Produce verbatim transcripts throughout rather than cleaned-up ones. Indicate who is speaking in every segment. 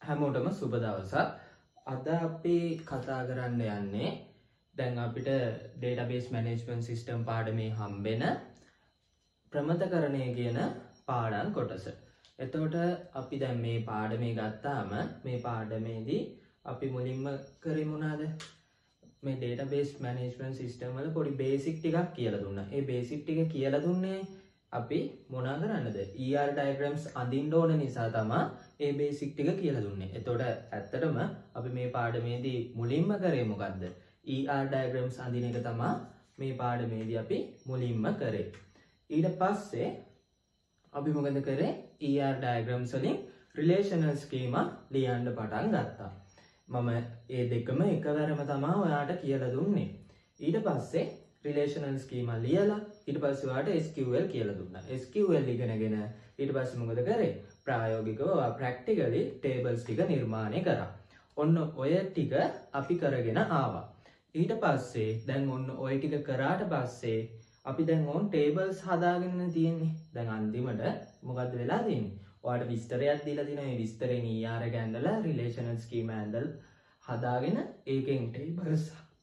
Speaker 1: හැමෝටම සුබ දවසක්. අද අපි කතා කරන්න යන්නේ දැන් අපිට database management system පාඩමේ හම්බෙන ප්‍රමතකරණය කියන පාඩම් කොටස. එතකොට අපි දැන් මේ පාඩමේ ගත්තාම මේ පාඩමේදී අපි මුලින්ම කරේ මොනවාද? මේ database management system වල පොඩි basic ටිකක් කියලා දුන්නා. ඒ basic ටික කියලා දුන්නේ අපි මොනා කරන්නද? E R diagrams අඳින්න ඕන නිසා තමයි ඒ basic ටික කියලා දුන්නේ. එතකොට ඇත්තටම අපි මේ පාඩමේදී මුලින්ම කරේ මොකද්ද? E R diagrams අඳින එක තමයි මේ පාඩමේදී අපි මුලින්ම කරේ. ඊට පස්සේ අපි මොකද කරේ? E R diagrams වලින් relational schema ලියන්න පටන් ගත්තා. මම ඒ දෙකම එකවරම තමයි ඔයාට කියලා දුන්නේ. ඊට පස්සේ relational schema ලියලා ඊට පස්සේ ඔයාට S Q L කියලා දුන්නා. S Q L ඉගෙනගෙන ඊට පස්සේ මොකද කරේ? ප්‍රායෝගිකව practically tables ටික නිර්මාණය කරා. ඔන්න ඔය ටික අපි කරගෙන ආවා. ඊට පස්සේ දැන් ඔන්න ඔය ටික කරාට පස්සේ අපි දැන් ඕන් tables හදාගෙන තියෙන්නේ. දැන් අන්තිමට මොකද්ද වෙලා තියෙන්නේ? ඔයාලට විස්තරයක් දීලා තියෙනවා. මේ විස්තරෙන් E R එක ඇඳලා relational schema ඇඳලා හදාගෙන ඒකෙන් tables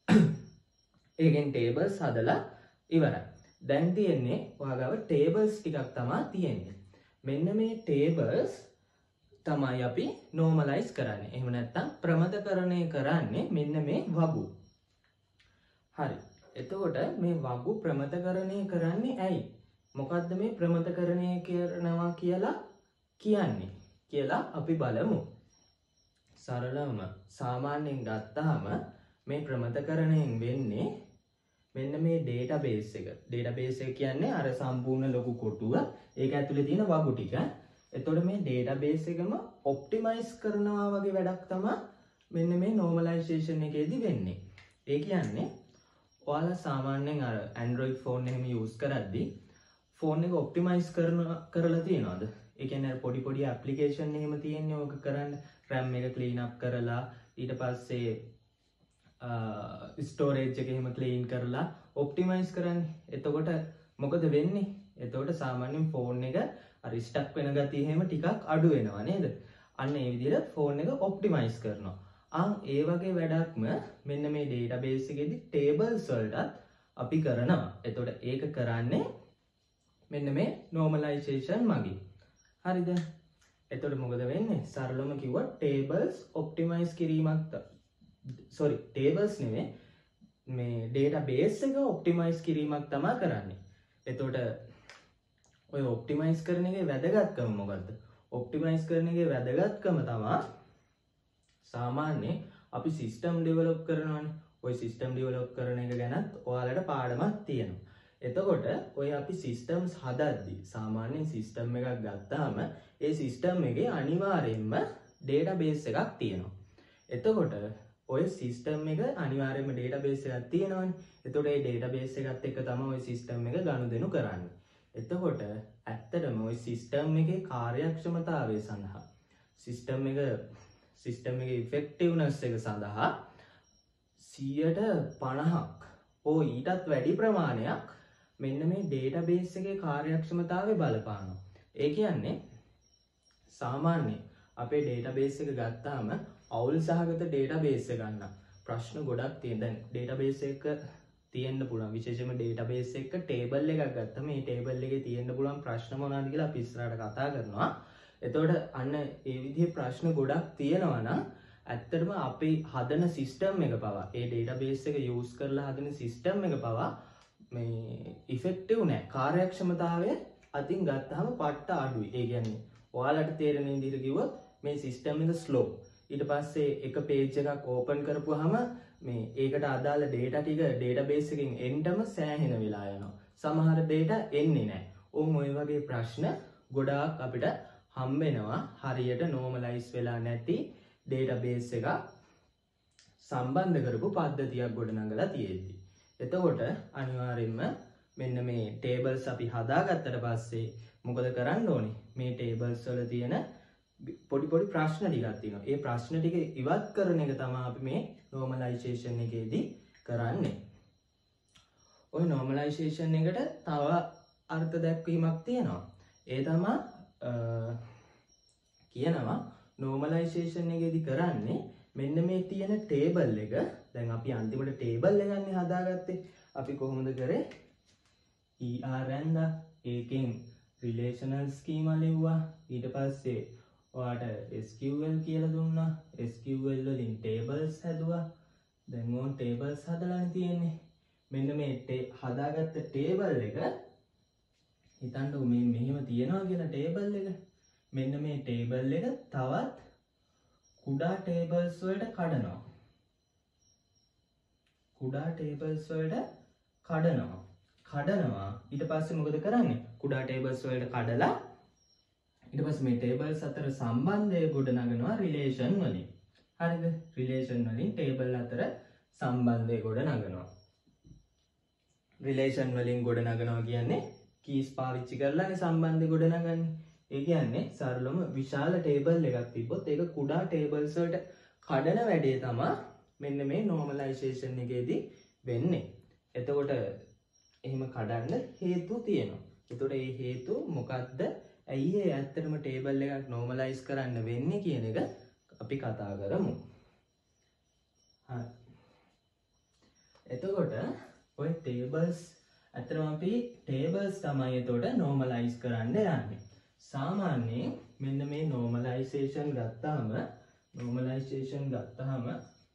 Speaker 1: ඒකෙන් tables හදලා ඉවරයි. දැන් තියෙන්නේ ඔයාගාව tables ටිකක් තමයි තියෙන්නේ. මෙන්න මේ tables තමයි අපි normalize කරන්නේ. එහෙම නැත්නම් ප්‍රමතකරණය කරන්නේ මෙන්න මේ වගු. හරි. එතකොට මේ වගු ප්‍රමතකරණය කරන්නේ ඇයි? මොකද්ද මේ ප්‍රමතකරණය කරනවා කියලා කියන්නේ කියලා අපි බලමු. සරලවම සාමාන්‍යයෙන් ගත්තාම මේ ප්‍රමතකරණයෙන් වෙන්නේ මෙන්න මේ database එක. database එක කියන්නේ අර සම්පූර්ණ ලොකු කොටුව. ඒක ඇතුලේ තියෙන වගු ටික. එතකොට මේ database එකම optimize කරනවා වගේ වැඩක් තමයි මෙන්න මේ normalization එකේදී වෙන්නේ. ඒ කියන්නේ ඔයාලා සාමාන්‍යයෙන් අර Android phone එහෙම use කරද්දී phone එක optimize කරන කරලා තියනවාද? ඒ කියන්නේ පොඩි පොඩි application එහෙම තියෙන්නේ ඕක කරන්න RAM එක clean up කරලා ඊට පස්සේ ස්ටෝරේජ් එක එහෙම ක්ලීන් කරලා ඔප්ටිමයිස් කරන්නේ. එතකොට මොකද වෙන්නේ? එතකොට සාමාන්‍යයෙන් ෆෝන් එක අර ස්ටක් වෙන ගතිය එහෙම ටිකක් අඩු වෙනවා නේද? අන්න ඒ විදිහට ෆෝන් එක ඔප්ටිමයිස් කරනවා. ආ ඒ වගේ වැඩක්ම මෙන්න මේ database එකේදී tables වලටත් අපි කරනවා. එතකොට ඒක කරන්නේ මෙන්න මේ normalization මගින්. හරිද? එතකොට මොකද වෙන්නේ? සරලවම කිව්වොත් tables optimize කිරීමක් sorry tables නෙමෙයි මේ database එක optimize කිරීමක් තමයි කරන්නේ. එතකොට ඔය optimize කරන එකේ වැදගත්කම මොකද්ද? optimize කරන එකේ වැදගත්කම තමයි සාමාන්‍ය අපි system develop කරනවානේ. ඔය system develop කරන එක ගැනත් ඔයාලට පාඩමක් තියෙනවා. එතකොට ඔය අපි systems හදද්දී සාමාන්‍යයෙන් system එකක් ගත්තාම ඒ system එකේ අනිවාර්යයෙන්ම database එකක් තියෙනවා. එතකොට ඔය සිස්ටම් එක අනිවාර්යයෙන්ම database එකක් තියෙනවනේ. එතකොට මේ database එකත් එක්ක තමයි ඔය සිස්ටම් එක ගනුදෙනු කරන්නේ. එතකොට ඇත්තටම ඔය සිස්ටම් එකේ කාර්යක්ෂමතාවය සඳහා සිස්ටම් එක සිස්ටම් එකේ effectiveness එක සඳහා සියයට පනහක් ඕ ඊටත් වැඩි ප්‍රමාණයක් මෙන්න මේ database එකේ කාර්යක්ෂමතාවය බලපානවා. ඒ කියන්නේ සාමාන්‍ය අපේ database එක ගත්තාම අවුල් සහගත database එක ගන්න ප්‍රශ්න ගොඩක් තියෙන. දැන් database එක තියෙන්න පුළුවන් විශේෂයෙන්ම database එක table එකක් ගත්තම මේ table එකේ තියෙන්න පුළුවන් ප්‍රශ්න මොනවද කියලා අපි ඉස්සරහට කතා කරනවා. එතකොට අන්න ඒ විදිහේ ප්‍රශ්න ගොඩක් තියෙනවා නම් ඇත්තටම අපි හදන system එක පවා ඒ database එක use කරලා හදන system එක පවා මේ effective නෑ. කාර්යක්ෂමතාවය අතින් ගත්තාම පට්ට අඩුයි. ඒ කියන්නේ ඔයාලට තේරෙන විදිහට කිව්වොත් මේ system එක slow. ඊට පස්සේ එක page එකක් open කරපුවාම මේ ඒකට අදාළ data ටික database එකෙන් එන්නම සෑහෙන වෙලා යනවා. සමහර data එන්නේ නැහැ. උන් ওই වගේ ප්‍රශ්න ගොඩාක් අපිට හම්බ වෙනවා හරියට normalize වෙලා නැති database එකක් සම්බන්ධ කරපු පද්ධතියක් ගොඩනගලා තියෙද්දි. එතකොට අනිවාර්යයෙන්ම මෙන්න මේ tables අපි හදාගත්තට පස්සේ මොකද කරන්න ඕනේ? මේ tables වල තියෙන පොඩි පොඩි ප්‍රශ්න ටිකක් තියෙනවා. ඒ ප්‍රශ්න ටික ඉවත් කරන එක තමයි අපි මේ normalization එකේදී කරන්නේ. ওই normalization එකට තව අර්ථ දැක්වීමක් තියෙනවා. ඒ තමයි කියනවා normalization එකේදී කරන්නේ මෙන්න මේ තියෙන table එක දැන් අපි අන්තිමට table එක ගන්න හදාගත්තේ අපි කොහොමද කරේ er ඇන්දා ඒකෙන් relational schema ලිව්වා ඊට පස්සේ ඔයාලට S Q L කියලා දුන්නා S Q L වලින් tables හැදුවා දැන් ඕන් tables හදලා තියෙන්නේ මෙන්න මේ හදාගත්ත table එක හිතන්නකෝ මේ මෙහෙම තියනවා කියන table එක මෙන්න මේ table එක තවත් කුඩා tables වලට කඩනවා කුඩා tables වලට කඩනවා කඩනවා ඊට පස්සේ මොකද කරන්නේ කුඩා tables වලට කඩලා ඊට පස්සේ මේ tables අතර සම්බන්ධය ගොඩනගනවා relation වලින් හරිද relation වලින් table අතර සම්බන්ධය ගොඩනගනවා relation වලින් ගොඩනගනවා කියන්නේ keys පාවිච්චි කරලානේ සම්බන්ධය ගොඩනගන්නේ ඒ කියන්නේ සරලම විශාල table එකක් තිබ්බොත් ඒක කුඩා tables වලට කඩන වැඩේ තමයි මෙන්න මේ normalization එකේදී වෙන්නේ. එතකොට එහෙම කඩන්න හේතු තියෙනවා. එතකොට මේ හේතු මොකද්ද? ඇයි ඒ ඇත්තටම table එකක් normalize කරන්න වෙන්නේ කියන එක අපි කතා කරමු. හරි. එතකොට ඔය tables ඇත්තටම අපි tables තමයි එතකොට normalize කරන්න යන්නේ. සාමාන්‍යයෙන් මෙන්න මේ normalization ගත්තාම normalization ගත්තාම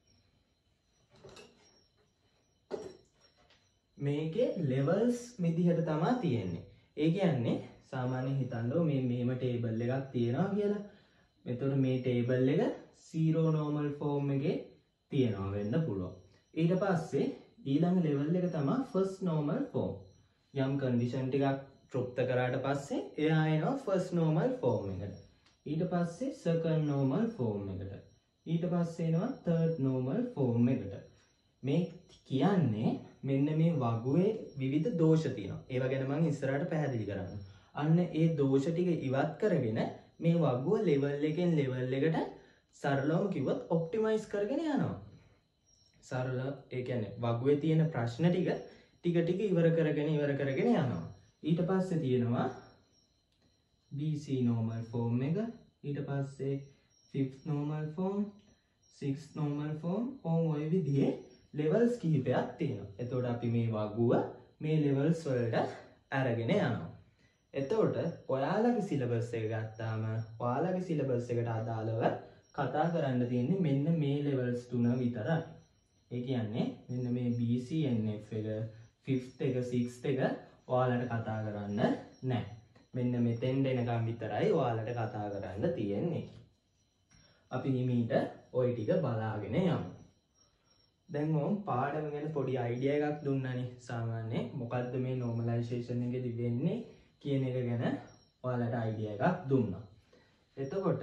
Speaker 1: මේකේ levels විදිහට තමයි තියෙන්නේ. ඒ කියන්නේ සාමාන්‍යයෙන් හිතන්නකො මේ මෙහෙම table එකක් තියෙනවා කියලා. එතකොට මේ table එක zero normal form එකේ තියෙනවා වෙන්න පුළුවන්. ඊට පස්සේ ඊළඟ level එක තමයි first normal form. යම් condition ටිකක් තෘප්ත කරාට පස්සේ එයා එනවා first normal form එකට. ඊට පස්සේ second normal form එකට. ඊට පස්සේ එනවා third normal form එකට. මේ කියන්නේ මෙන්න මේ වගුවේ විවිධ දෝෂ තියෙනවා. ඒවා ගැන මම ඉස්සරහට පැහැදිලි කරන්නම්. අන්න ඒ දෝෂ ටික ඉවත් කරගෙන මේ වගුව level එකෙන් level එකට සරලවම කිව්වොත් optimize කරගෙන යනවා. සරල ඒ කියන්නේ වගුවේ තියෙන ප්‍රශ්න ටික ටික ටික ඉවර කරගෙන ඉවර කරගෙන යනවා. ඊට පස්සේ තියෙනවා B C normal form එක ඊට පස්සේ fifth normal form sixth normal form ඕම් ඔය විදිහේ levels කිහිපයක් තියෙනවා. එතකොට අපි මේ වගුව මේ levels වලට අරගෙන යනවා. එතකොට ඔයාලගේ syllabus එක ගත්තාම ඔයාලගේ syllabus එකට අදාළව කතා කරන්න තියෙන්නේ මෙන්න මේ levels තුන විතරයි. ඒ කියන්නේ මෙන්න මේ B C N F එක fifth එක sixth එක ඔයාලට කතා කරන්න නැහැ. මෙන්න මෙතෙන් එනකම් විතරයි ඔයාලට කතා කරන්න තියෙන්නේ. අපි හිමීට ওই ටික බලාගෙන යමු. දැන් මම පාඩම ගැන පොඩි අයිඩියා එකක් දුන්නානේ. සාමාන්‍යයෙන් මොකද්ද මේ normalization එකේදී වෙන්නේ කියන එක ගැන ඔයාලට අයිඩියා එකක් දුන්නා. එතකොට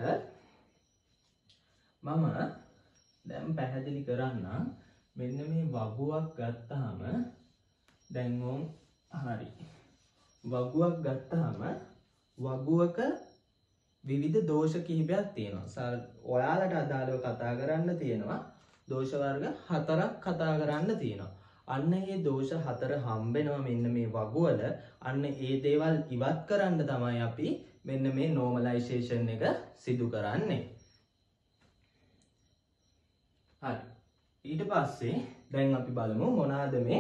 Speaker 1: මම දැන් පැහැදිලි කරන්නම් මෙන්න මේ වගුවක් ගත්තාම දැන් මොම් හරි වගුවක් ගත්තාම වගුවක විවිධ දෝෂ කිහිපයක් තියෙනවා. ඔයාලට අදාළව කතා කරන්න තියෙනවා දෝෂ වර්ග හතරක් කතා කරන්න තියෙනවා. අන්න ඒ දෝෂ හතර හම්බෙනවා මෙන්න මේ වගුවල. අන්න ඒ දේවල් ඉවත් කරන්න තමයි අපි මෙන්න මේ normalization එක සිදු කරන්නේ. හරි. ඊට පස්සේ දැන් අපි බලමු මොනවාද මේ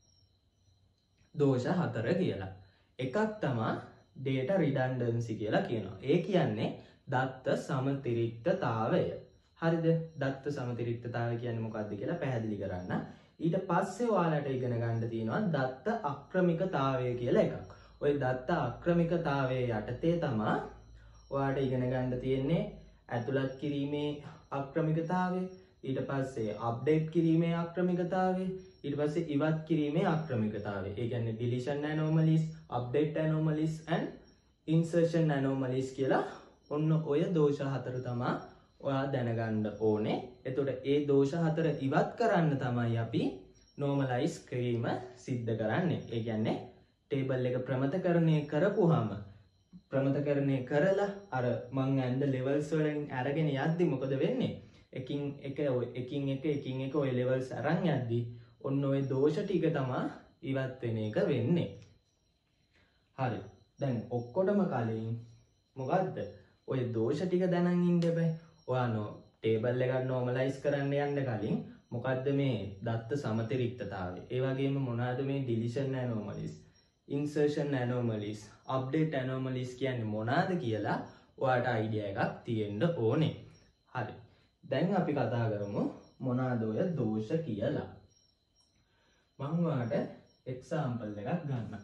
Speaker 1: දෝෂ හතර කියලා. එකක් තමයි data redundancy කියලා කියනවා. ඒ කියන්නේ දත්ත සමතිරික්තතාවය. හරිද? දත්ත සමතිරික්තතාවය කියන්නේ මොකක්ද කියලා පැහැදිලි කරන්න. ඊට පස්සේ ඔයාලට ඉගෙන ගන්න තියෙනවා දත්ත අක්‍රමිකතාවය කියලා එකක්. ওই දත්ත අක්‍රමිකතාවයේ යටතේ තමයි ඔයාලට ඉගෙන ගන්න තියෙන්නේ ඇතුළත් කිරීමේ අක්‍රමිකතාවය, ඊට පස්සේ අප්ඩේට් කිරීමේ අක්‍රමිකතාවය, ඊට පස්සේ ඉවත් කිරීමේ අක්‍රමිකතාවය. ඒ කියන්නේ deletion anomalies, update anomalies and insertion anomalies කියලා ඔන්න ඔය දෝෂ හතර තමයි ඔයා දැනගන්න ඕනේ. එතකොට ඒ දෝෂ හතර ඉවත් කරන්න තමයි අපි normalize කිරීම සිද්ධ කරන්නේ. ඒ කියන්නේ table එක ප්‍රමතකරණය කරපුවාම ප්‍රමතකරණය කරලා අර මං ඇන්ද levels වලින් අරගෙන යද්දි මොකද වෙන්නේ? එකින් එක එකින් එක එකින් එක ඔය levels අරන් යද්දි ඔන්න ඔය දෝෂ ටික තමයි ඉවත් වෙන එක වෙන්නේ. හරි. දැන් ඔක්කොටම කලින් මොකද්ද? ඔය දෝෂ ටික දැනන් ඉන්න බෑ. ඔයානෝ ටේබල් එකක් normalize කරන්න යන්න කලින් මොකද්ද මේ දත්ත සමතිරික්තතාවය? ඒ වගේම මොනවාද මේ deletion anomalies, insertion anomalies, update anomalies කියන්නේ මොනවාද කියලා ඔයාට idea එකක් තියෙන්න ඕනේ. හරි. දැන් අපි කතා කරමු මොනවාද ඔය දෝෂ කියලා. මම ඔයාට example එකක් ගන්නම්.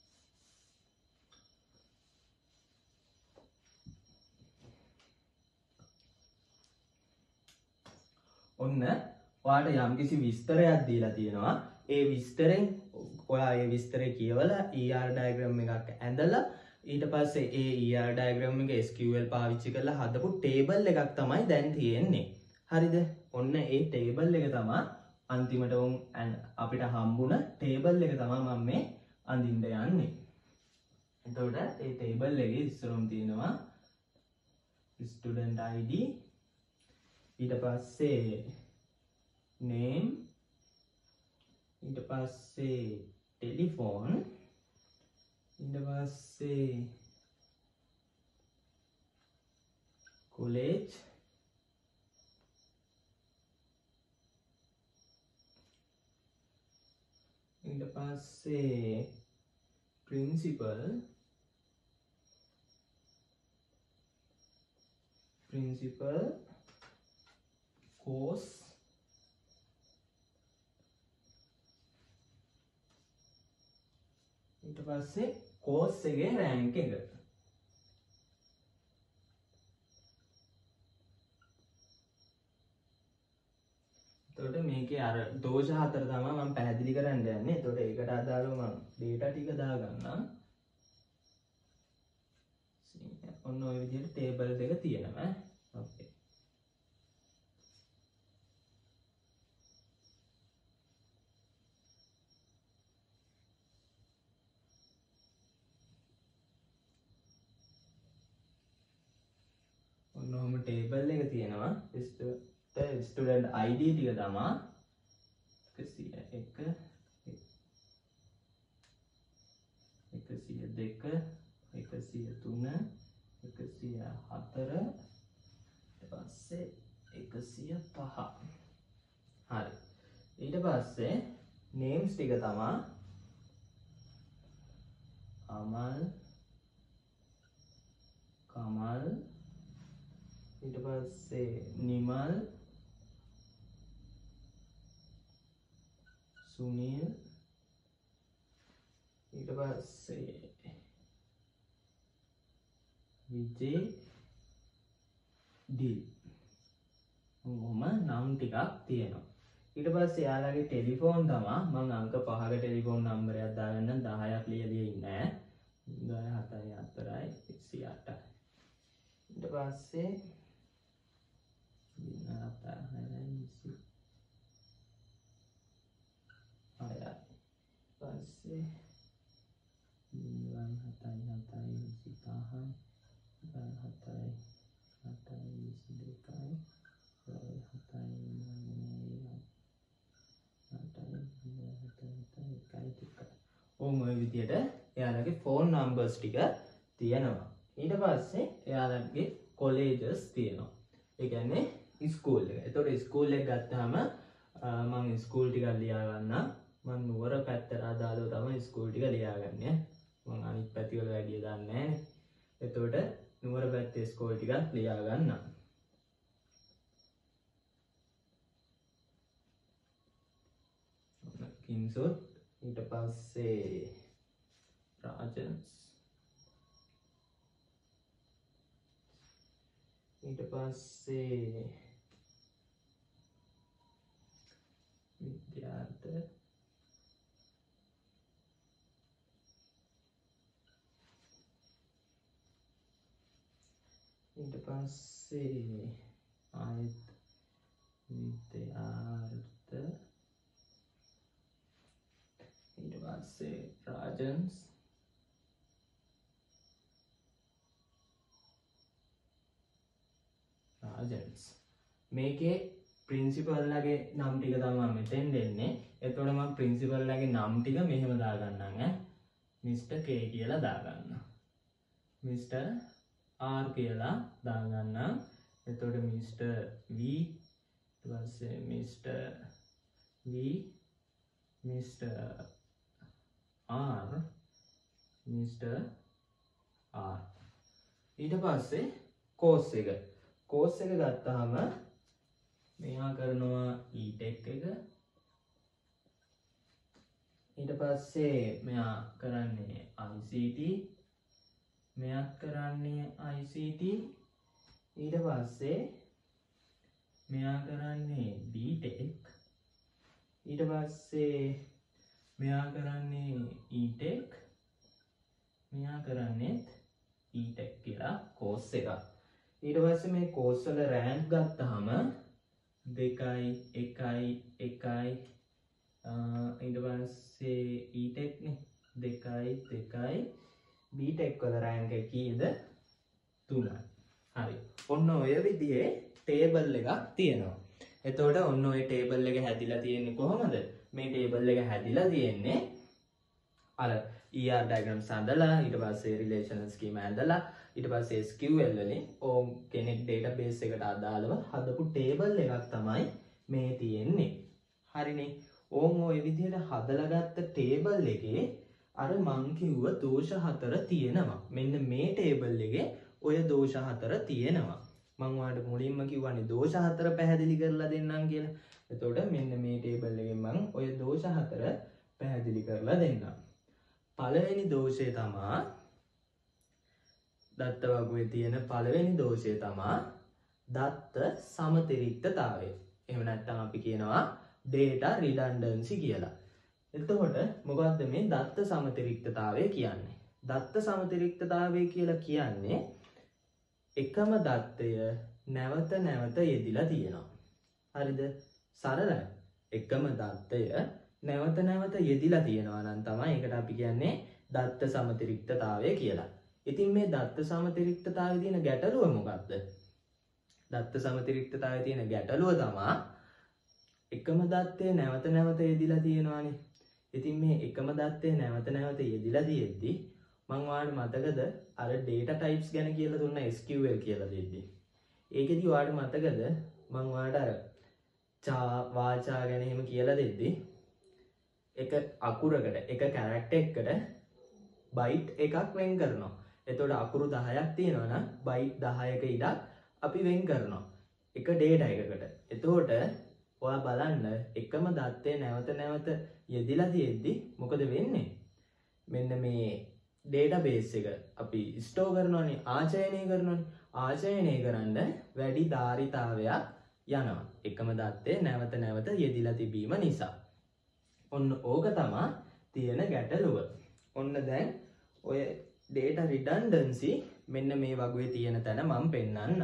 Speaker 1: ඔන්න ඔයාට යම්කිසි විස්තරයක් දීලා තියෙනවා. ඒ විස්තරෙන් ඔයා ඒ විස්තරේ කියවලා E R diagram එකක් ඇඳලා ඊට පස්සේ ඒ E R diagram එක S Q L පාවිච්චි කරලා හදපු table එකක් තමයි දැන් තියෙන්නේ. හරිද? ඔන්න ඒ table එක තමයි අන්තිමට උන් අපිට හම්බුණ table එක තමයි මම මේ අඳින්න යන්නේ. එතකොට ඒ table එකේ ඉස්සරහම තියෙනවා student I D, ඊට පස්සේ name, ඊට පස්සේ telephone, ඊට පස්සේ college, ඊට පස්සේ principal, principal course, ඊට පස්සේ course එකේ rank එක. එතකොට මේකේ අර දෝෂ හතර තමයි මම පැහැදිලි කරන්න යන්නේ. එතකොට ඒකට අදාළව මම data ටික දාගන්නම්. ඔන්න ඔය විදිහට table දෙක තියෙනවා. okay. ඔන්නෝම table එක තියෙනවා. student I D ටික තමයි එකසිය එක, එකසිය දෙක, එකසිය තුන, එකසිය හතර, ඊට පස්සේ එකසිය පහ. හරි. ඊට පස්සේ names ටික තමයි අමල්, කමල්, ඊට පස්සේ නිමල්, සුනිල්, ඊට පස්සේ විජේ, ඩිල්. ඔහොම නම් ටිකක් තියෙනවා. ඊට පස්සේ යාළගේ ටෙලිෆෝන් තමයි මම අංක පහක ටෙලිෆෝන් නම්බරයක් දාගන්න දහයක් ලියලා ඉන්නේ. දහ හතයි හතරයි එකසිය අටයි. ඊට පස්සේ පස්සේ නිවන් හතයි හතයි විසි පහයි, හතයි හතයි විසි දෙකයි, හතයි හතයි එකයි. ඕම ඔය විදියට එයාලගේ ෆෝන් නම්බර්ස් ටික තියෙනවා. ඊට පස්සේ එයාලගේ කොලේජස් තියෙනවා. ඒ කියන්නේ ස්කූල් එක. එතකොට ස්කූල් එක ගත්තාම මම ස්කූල් ටිකක් ලියා ගන්නවා. මම නුවර පැත්තට අදාළව තමයි ස්කූල් ටික ලියාගන්නේ. මම අනිත් පැති වල වැඩි දන්නේ නැහැ. එතකොට නුවර පැත්තේ ස්කූල් ටිකක් ලියා ගන්නවා. කින්සොත් ඊට පස්සේ රාජන්ස්, ඊට පස්සේ විද්‍යාර්ථ, ඊට පස්සේ ආයත් විද්‍යාර්ථ, ඊට පස්සේ රාජන්ස්, රාජන්ස්. මේකේ ප්‍රින්සිපල් ලගේ නම් ටික තමයි මෙතෙන් දෙන්නේ. එතකොට මම ප්‍රින්සිපල් ලගේ නම් ටික මෙහෙම දාගන්නම් ඈ. මිස්ටර් K කියලා දාගන්න. මිස්ටර් R කියලා දාගන්නම්. එතකොට මිස්ටර් V ඊට පස්සේ mister V mister R mister R ඊට පස්සේ course එක course එක ගත්තාම මෙයා කරනවා e-tech එක ඊට පස්සේ මෙයා කරන්නේ I C T මෙයා කරන්නේ I C T ඊට පස්සේ මෙයා කරන්නේ D-Tech ඊට පස්සේ මෙයා කරන්නේ E-Tech මෙයා කරන්නේ E-Tech කියලා course එකක් ඊට පස්සේ මේ course වල rank ගත්තාම දෙකයි එකයි එකයි ඊට පස්සේ E-Tech නේ දෙකයි දෙකයි B-Tech වල rank එක කීයද තුනයි හරි ඔන්න ඔය විදිහේ table එකක් තියෙනවා එතකොට ඔන්න ඔය table එක හැදිලා තියෙන්නේ කොහොමද මේ table එක හැදිලා තියෙන්නේ අර E R diagram හදලා ඊට පස්සේ relational schema ඇඳලා ඊට පස්සේ S Q L වලින් ඕම් කෙනෙක් database එකට අදාළව හදපු table එකක් තමයි මේ තියෙන්නේ හරිනේ ඕම් ඔය විදිහට හදලා ගත්ත table එකේ අර මං කිව්ව දෝෂ හතර තියෙනවා මෙන්න මේ table එකේ ඔය දෝෂ හතර තියෙනවා මං ඔයාලට මුලින්ම කිව්වනේ දෝෂ හතර පැහැදිලි කරලා දෙන්නම් කියලා එතකොට මෙන්න මේ table එකෙන් මං ඔය දෝෂ හතර පැහැදිලි කරලා දෙන්නම් පළවෙනි දෝෂය තමා දත්ත වගුවේ තියෙන පළවෙනි දෝෂය තමා දත්ත සමතිරික්තතාවය. එහෙම නැත්නම් අපි කියනවා data redundancy කියලා. එතකොට මොකද්ද මේ දත්ත සමතිරික්තතාවය කියන්නේ? දත්ත සමතිරික්තතාවය කියලා කියන්නේ එකම දත්තය නැවත නැවත යෙදිලා තියෙනවා. හරිද? සරලයි. එකම දත්තය නැවත නැවත යෙදිලා තියෙනවා නම් තමයි ඒකට අපි කියන්නේ දත්ත සමතිරික්තතාවය කියලා. ඉතින් මේ දත්ත සමතිරික්තතාවයේ තියෙන ගැටලුව මොකක්ද? දත්ත සමතිරික්තතාවයේ තියෙන ගැටලුව තමයි එකම දත්තය නැවත නැවත යෙදිලා තියෙනවානේ. ඉතින් මේ එකම දත්තය නැවත නැවත යෙදිලා තියෙද්දි මම ඔයාලට මතකද අර data types ගැන කියලා දුන්න S Q L කියලා දෙද්දි. ඒකෙදි ඔයාලට මතකද මම ඔයාලට අර චා වාචා ගැන එහෙම කියලා දෙද්දි එක අකුරකට එක කැරක්ටර් එකකට බයිට් එකක් වෙන් කරනවා. එතකොට අකුරු දහයක් තියෙනවා නම් බයිට් දහයක ඉඩක් අපි වෙන් කරනවා. එක data එකකට. එතකොට ඔයා බලන්න එකම දත්තය නැවත නැවත යෙදිලා තියෙද්දි මොකද වෙන්නේ? මෙන්න මේ database එක අපි store කරනවානේ ආචයනය කරනවානේ. ආචයනය කරන්න වැඩි ධාරිතාවයක් යනවා. එකම දත්තය නැවත නැවත යෙදිලා තිබීම නිසා. ඔන්න ඕක තමා තියෙන ගැටලුව. ඔන්න දැන් ඔය data redundancy මෙන්න මේ වගේ තියෙන තැන මම පෙන්නන්න.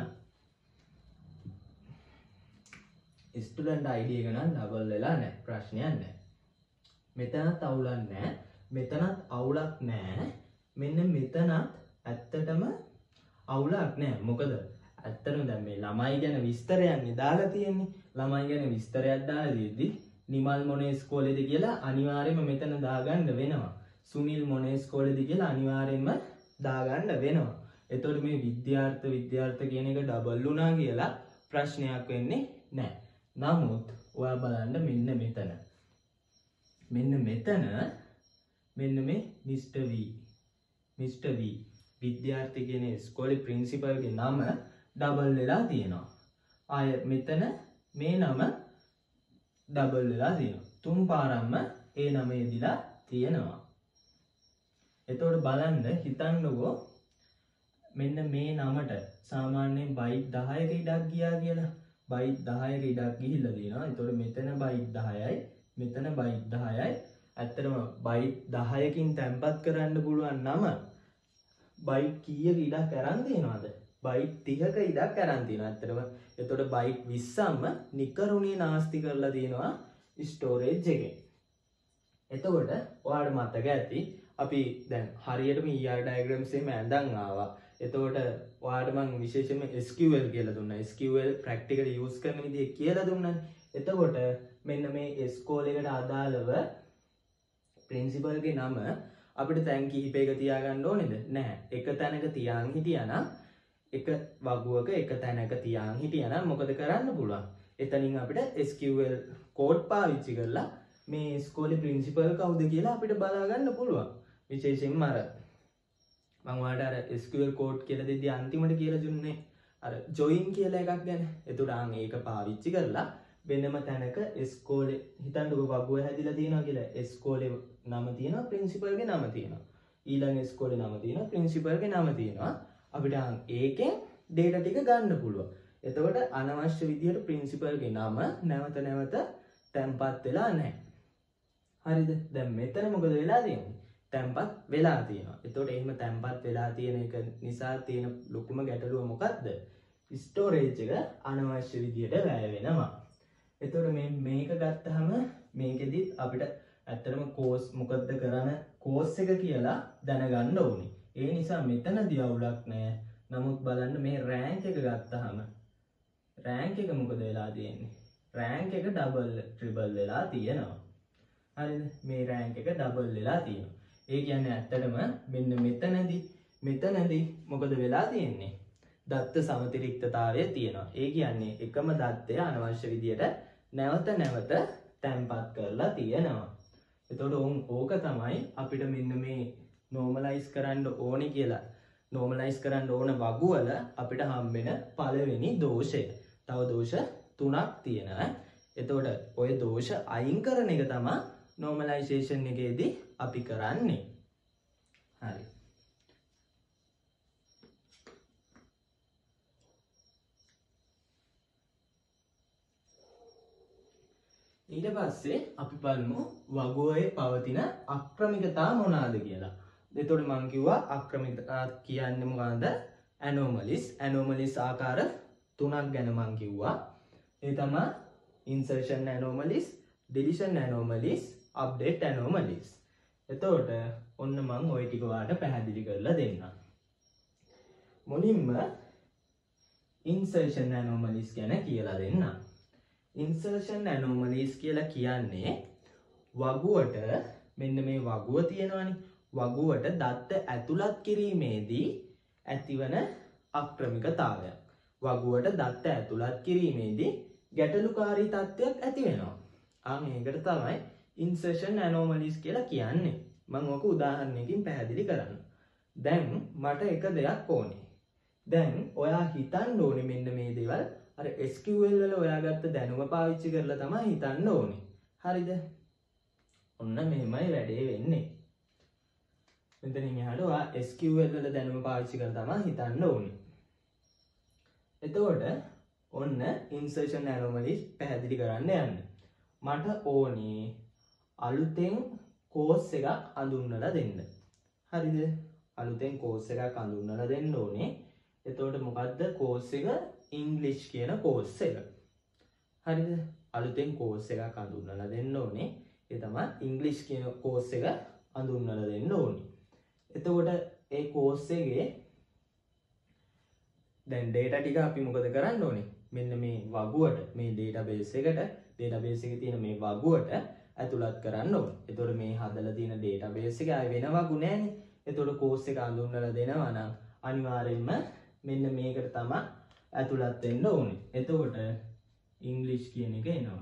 Speaker 1: student I D එක නම් double වෙලා නැහැ. ප්‍රශ්නයක් නැහැ. මෙතනත් අවුලක් නැහැ. මෙතනත් අවුලක් නැහැ. මෙන්න මෙතනත් ඇත්තටම අවුලක් නැහැ. මොකද ඇත්තටම දැන් මේ ළමයි ගැන විස්තරයක් දාලා තියෙන්නේ. ළමයි ගැන විස්තරයක් දාලා දෙද්දි නිමල් මොනේ ඉස්කෝලේද කියලා අනිවාර්යයෙන්ම මෙතන දාගන්න වෙනවා. සුනිල් මොනේ ඉස්කෝලේද කියලා අනිවාර්යයෙන්ම දාගන්න වෙනවා. එතකොට මේ විද්‍යාර්ථ විද්‍යාර්ථ කියන එක ඩබල් වුණා කියලා ප්‍රශ්නයක් වෙන්නේ නැහැ. නමුත් ඔයා බලන්න මෙන්න මෙතන. මෙන්න මෙතන මෙන්න මේ මිස්ටර් V. මිස්ටර් V විද්‍යාර්ථී කියන ඉස්කෝලේ ප්‍රින්සිපල්ගේ නම ඩබල් වෙලා තියෙනවා. ආය මෙතන මේ නම ඩබල් වෙලා තියෙනවා. තුන් පාරක්ම ඒ නම යෙදිලා තියෙනවා. එතකොට බලන්න හිතන්නකෝ මෙන්න මේ නමට සාමාන්‍යයෙන් බයිට් දහයක ඉඩක් ගියා කියලා. බයිට් දහයක ඉඩක් ගිහිල්ලා තියෙනවා. එතකොට මෙතන බයිට් දහයයි මෙතන බයිට් දහයයි. ඇත්තටම බයිට් දහයකින් තැන්පත් කරන්න පුළුවන් නම බයිට් කීයක ඉඩක් අරන් තියෙනවද? බයිට් තිහක ඉඩක් අරන් තියෙනවා. ඇත්තටම එතකොට බයිට් විස්සක්ම නිකරුණේ නාස්ති කරලා තියෙනවා ස්ටෝරේජ් එකේ. එතකොට ඔයාලට මතක ඇති අපි දැන් හරියටම E R diagrams එකෙම ඇඳන් ආවා. එතකොට ඔයාලට මම විශේෂයෙන්ම S Q L කියලා දුන්නා. S Q L practically use කරන විදිහ කියලා දුන්නානේ. එතකොට මෙන්න මේ ස්කෝල් එකට අදාළව principal ගේ නම අපිට තැන් කිහිපයක තියාගන්න ඕනේද? නැහැ. එක තැනක තියාන් හිටියානම් එක වගුවක එක තැනක තියාන් හිටියනම් මොකද කරන්න පුළුවන්? එතනින් අපිට S Q L කෝඩ් පාවිච්චි කරලා මේ ඉස්කෝලේ ප්‍රින්සිපල් කවුද කියලා අපිට බලා ගන්න පුළුවන්. විශේෂයෙන්ම අර මම ඔයාලට අර S Q L කෝඩ් කියලා දෙද්දී අන්තිමට කියලා දුන්නේ අර join කියලා එකක් ගැන. එතකොට ආන් ඒක පාවිච්චි කරලා වෙනම තැනක ඉස්කෝලේ හිතන්නකෝ වගුව හැදිලා තියෙනවා කියලා. ඉස්කෝලේ නම තියෙනවා, ප්‍රින්සිපල්ගේ නම තියෙනවා. ඊළඟ ඉස්කෝලේ නම තියෙනවා, ප්‍රින්සිපල්ගේ නම තියෙනවා. අපිට ආන් ඒකෙන් data ටික ගන්න පුළුවන්. එතකොට අනවශ්‍ය විදියට ප්‍රින්සිපල්ගේ නම නැවත නැවත තැම්පත් වෙලා නැහැ. හරිද? දැන් මෙතන මොකද වෙලා තියෙන්නේ? තැම්පත් වෙලා තියෙනවා. එතකොට එහෙම තැම්පත් වෙලා තියෙන එක නිසා තියෙන ලොකුම ගැටලුව මොකද්ද? ස්ටෝරේජ් එක අනවශ්‍ය විදියට වැය වෙනවා. එතකොට මේ මේක ගත්තාම මේකෙදිත් අපිට ඇත්තටම කෝස් මොකද්ද කරන කෝස් එක කියලා දැනගන්න ඕනේ. ඒ නිසා මෙතනදී අවුලක් නැහැ. නමුත් බලන්න මේ රෑන්ක් එක ගත්තාම රෑන්ක් එක මොකද වෙලා තියෙන්නේ? රෑන්ක් එක ඩබල් ට්‍රිබල් වෙලා තියෙනවා. හරිද? මේ රෑන්ක් එක ඩබල් වෙලා තියෙනවා. ඒ කියන්නේ ඇත්තටම මෙන්න මෙතනදී මෙතනදී මොකද වෙලා තියෙන්නේ? දත්ත සමතිරික්තතාවය තියෙනවා. ඒ කියන්නේ එකම දත්තය අනවශ්‍ය විදියට නැවත නැවත තැම්පත් කරලා තියෙනවා. එතකොට උන් ඕක තමයි අපිට මෙන්න මේ normalize කරන්න ඕනේ කියලා. normalize කරන්න ඕන වගුවල අපිට හම්බෙන පළවෙනි දෝෂය. තව දෝෂ තුනක් තියෙනවා. එතකොට ওই දෝෂ අයින් කරන එක තමයි normalization එකේදී අපි කරන්නේ. හරි. ඊට පස්සේ අපි බලමු වගුවේ පවතින අක්‍රමිකතා මොනවාද කියලා. එතකොට මම කිව්වා අක්‍රමිකතා කියන්නේ මොකක්ද? anomalies. anomalies ආකාර තුනක් ගැන මම කිව්වා. ඒ තමයි insertion anomalies, deletion anomalies, update anomalies. එතකොට ඔන්න මම ওই ටික ඔයාලට පැහැදිලි කරලා දෙන්නම්. මුලින්ම insertion anomalies ගැන කියලා දෙන්නම්. insertion anomalies කියලා කියන්නේ වගුවට මෙන්න මේ වගුව තියෙනවානේ. වගුවට දත්ත ඇතුළත් කිරීමේදී ඇතිවන අක්‍රමිකතාවයක්. වගුවට දත්ත ඇතුළත් කිරීමේදී ගැටලුකාරී තත්ත්වයක් ඇති වෙනවා. ආ මේකට තමයි insertion anomalies කියලා කියන්නේ. මම ඔක උදාහරණයකින් පැහැදිලි කරන්න. දැන් මට එක දෙයක් ඕනේ. දැන් ඔයා හිතන්න ඕනේ මෙන්න මේ දේවල් අර S Q L වල ඔයාගත්ත දැනුම පාවිච්චි කරලා තමයි හිතන්න ඕනේ. හරිද? ඔන්න මෙහෙමයි වැඩේ වෙන්නේ. මෙතනින් එහාට ඔයා S Q L වල දැනුම පාවිච්චි කරලා තමයි හිතන්න ඕනේ. එතකොට ඔන්න insertion anomalies පැහැදිලි කරන්න යන්න. මට ඕනේ අලුතෙන් කෝස් එකක් අඳුන්වලා දෙන්න. හරිද? අලුතෙන් කෝස් එකක් අඳුන්වලා දෙන්න ඕනේ. එතකොට මොකද්ද කෝස් එක? ඉංග්ලිෂ් කියන කෝස් එක. හරිද? අලුතෙන් කෝස් එකක් අඳුන්වලා දෙන්න ඕනේ. ඒ තමයි ඉංග්ලිෂ් කියන කෝස් එක අඳුන්වලා දෙන්න ඕනේ. එතකොට ඒ කෝස් එකේ දැන් data ටික අපි මොකද කරන්න ඕනේ? මෙන්න මේ වගුවට මේ database එකට database එකේ තියෙන මේ වගුවට ඇතුළත් කරන්න ඕනේ. එතකොට මේ හදලා තියෙන database එකේ ආයෙ වෙන වගු නැහැනේ. එතකොට කෝස් එක අඳුන්වලා දෙනවා නම් අනිවාර්යෙන්ම මෙන්න මේකට තමයි ඇතුළත් වෙන්න ඕනේ. එතකොට ඉංග්ලිෂ් කියන එක එනවා.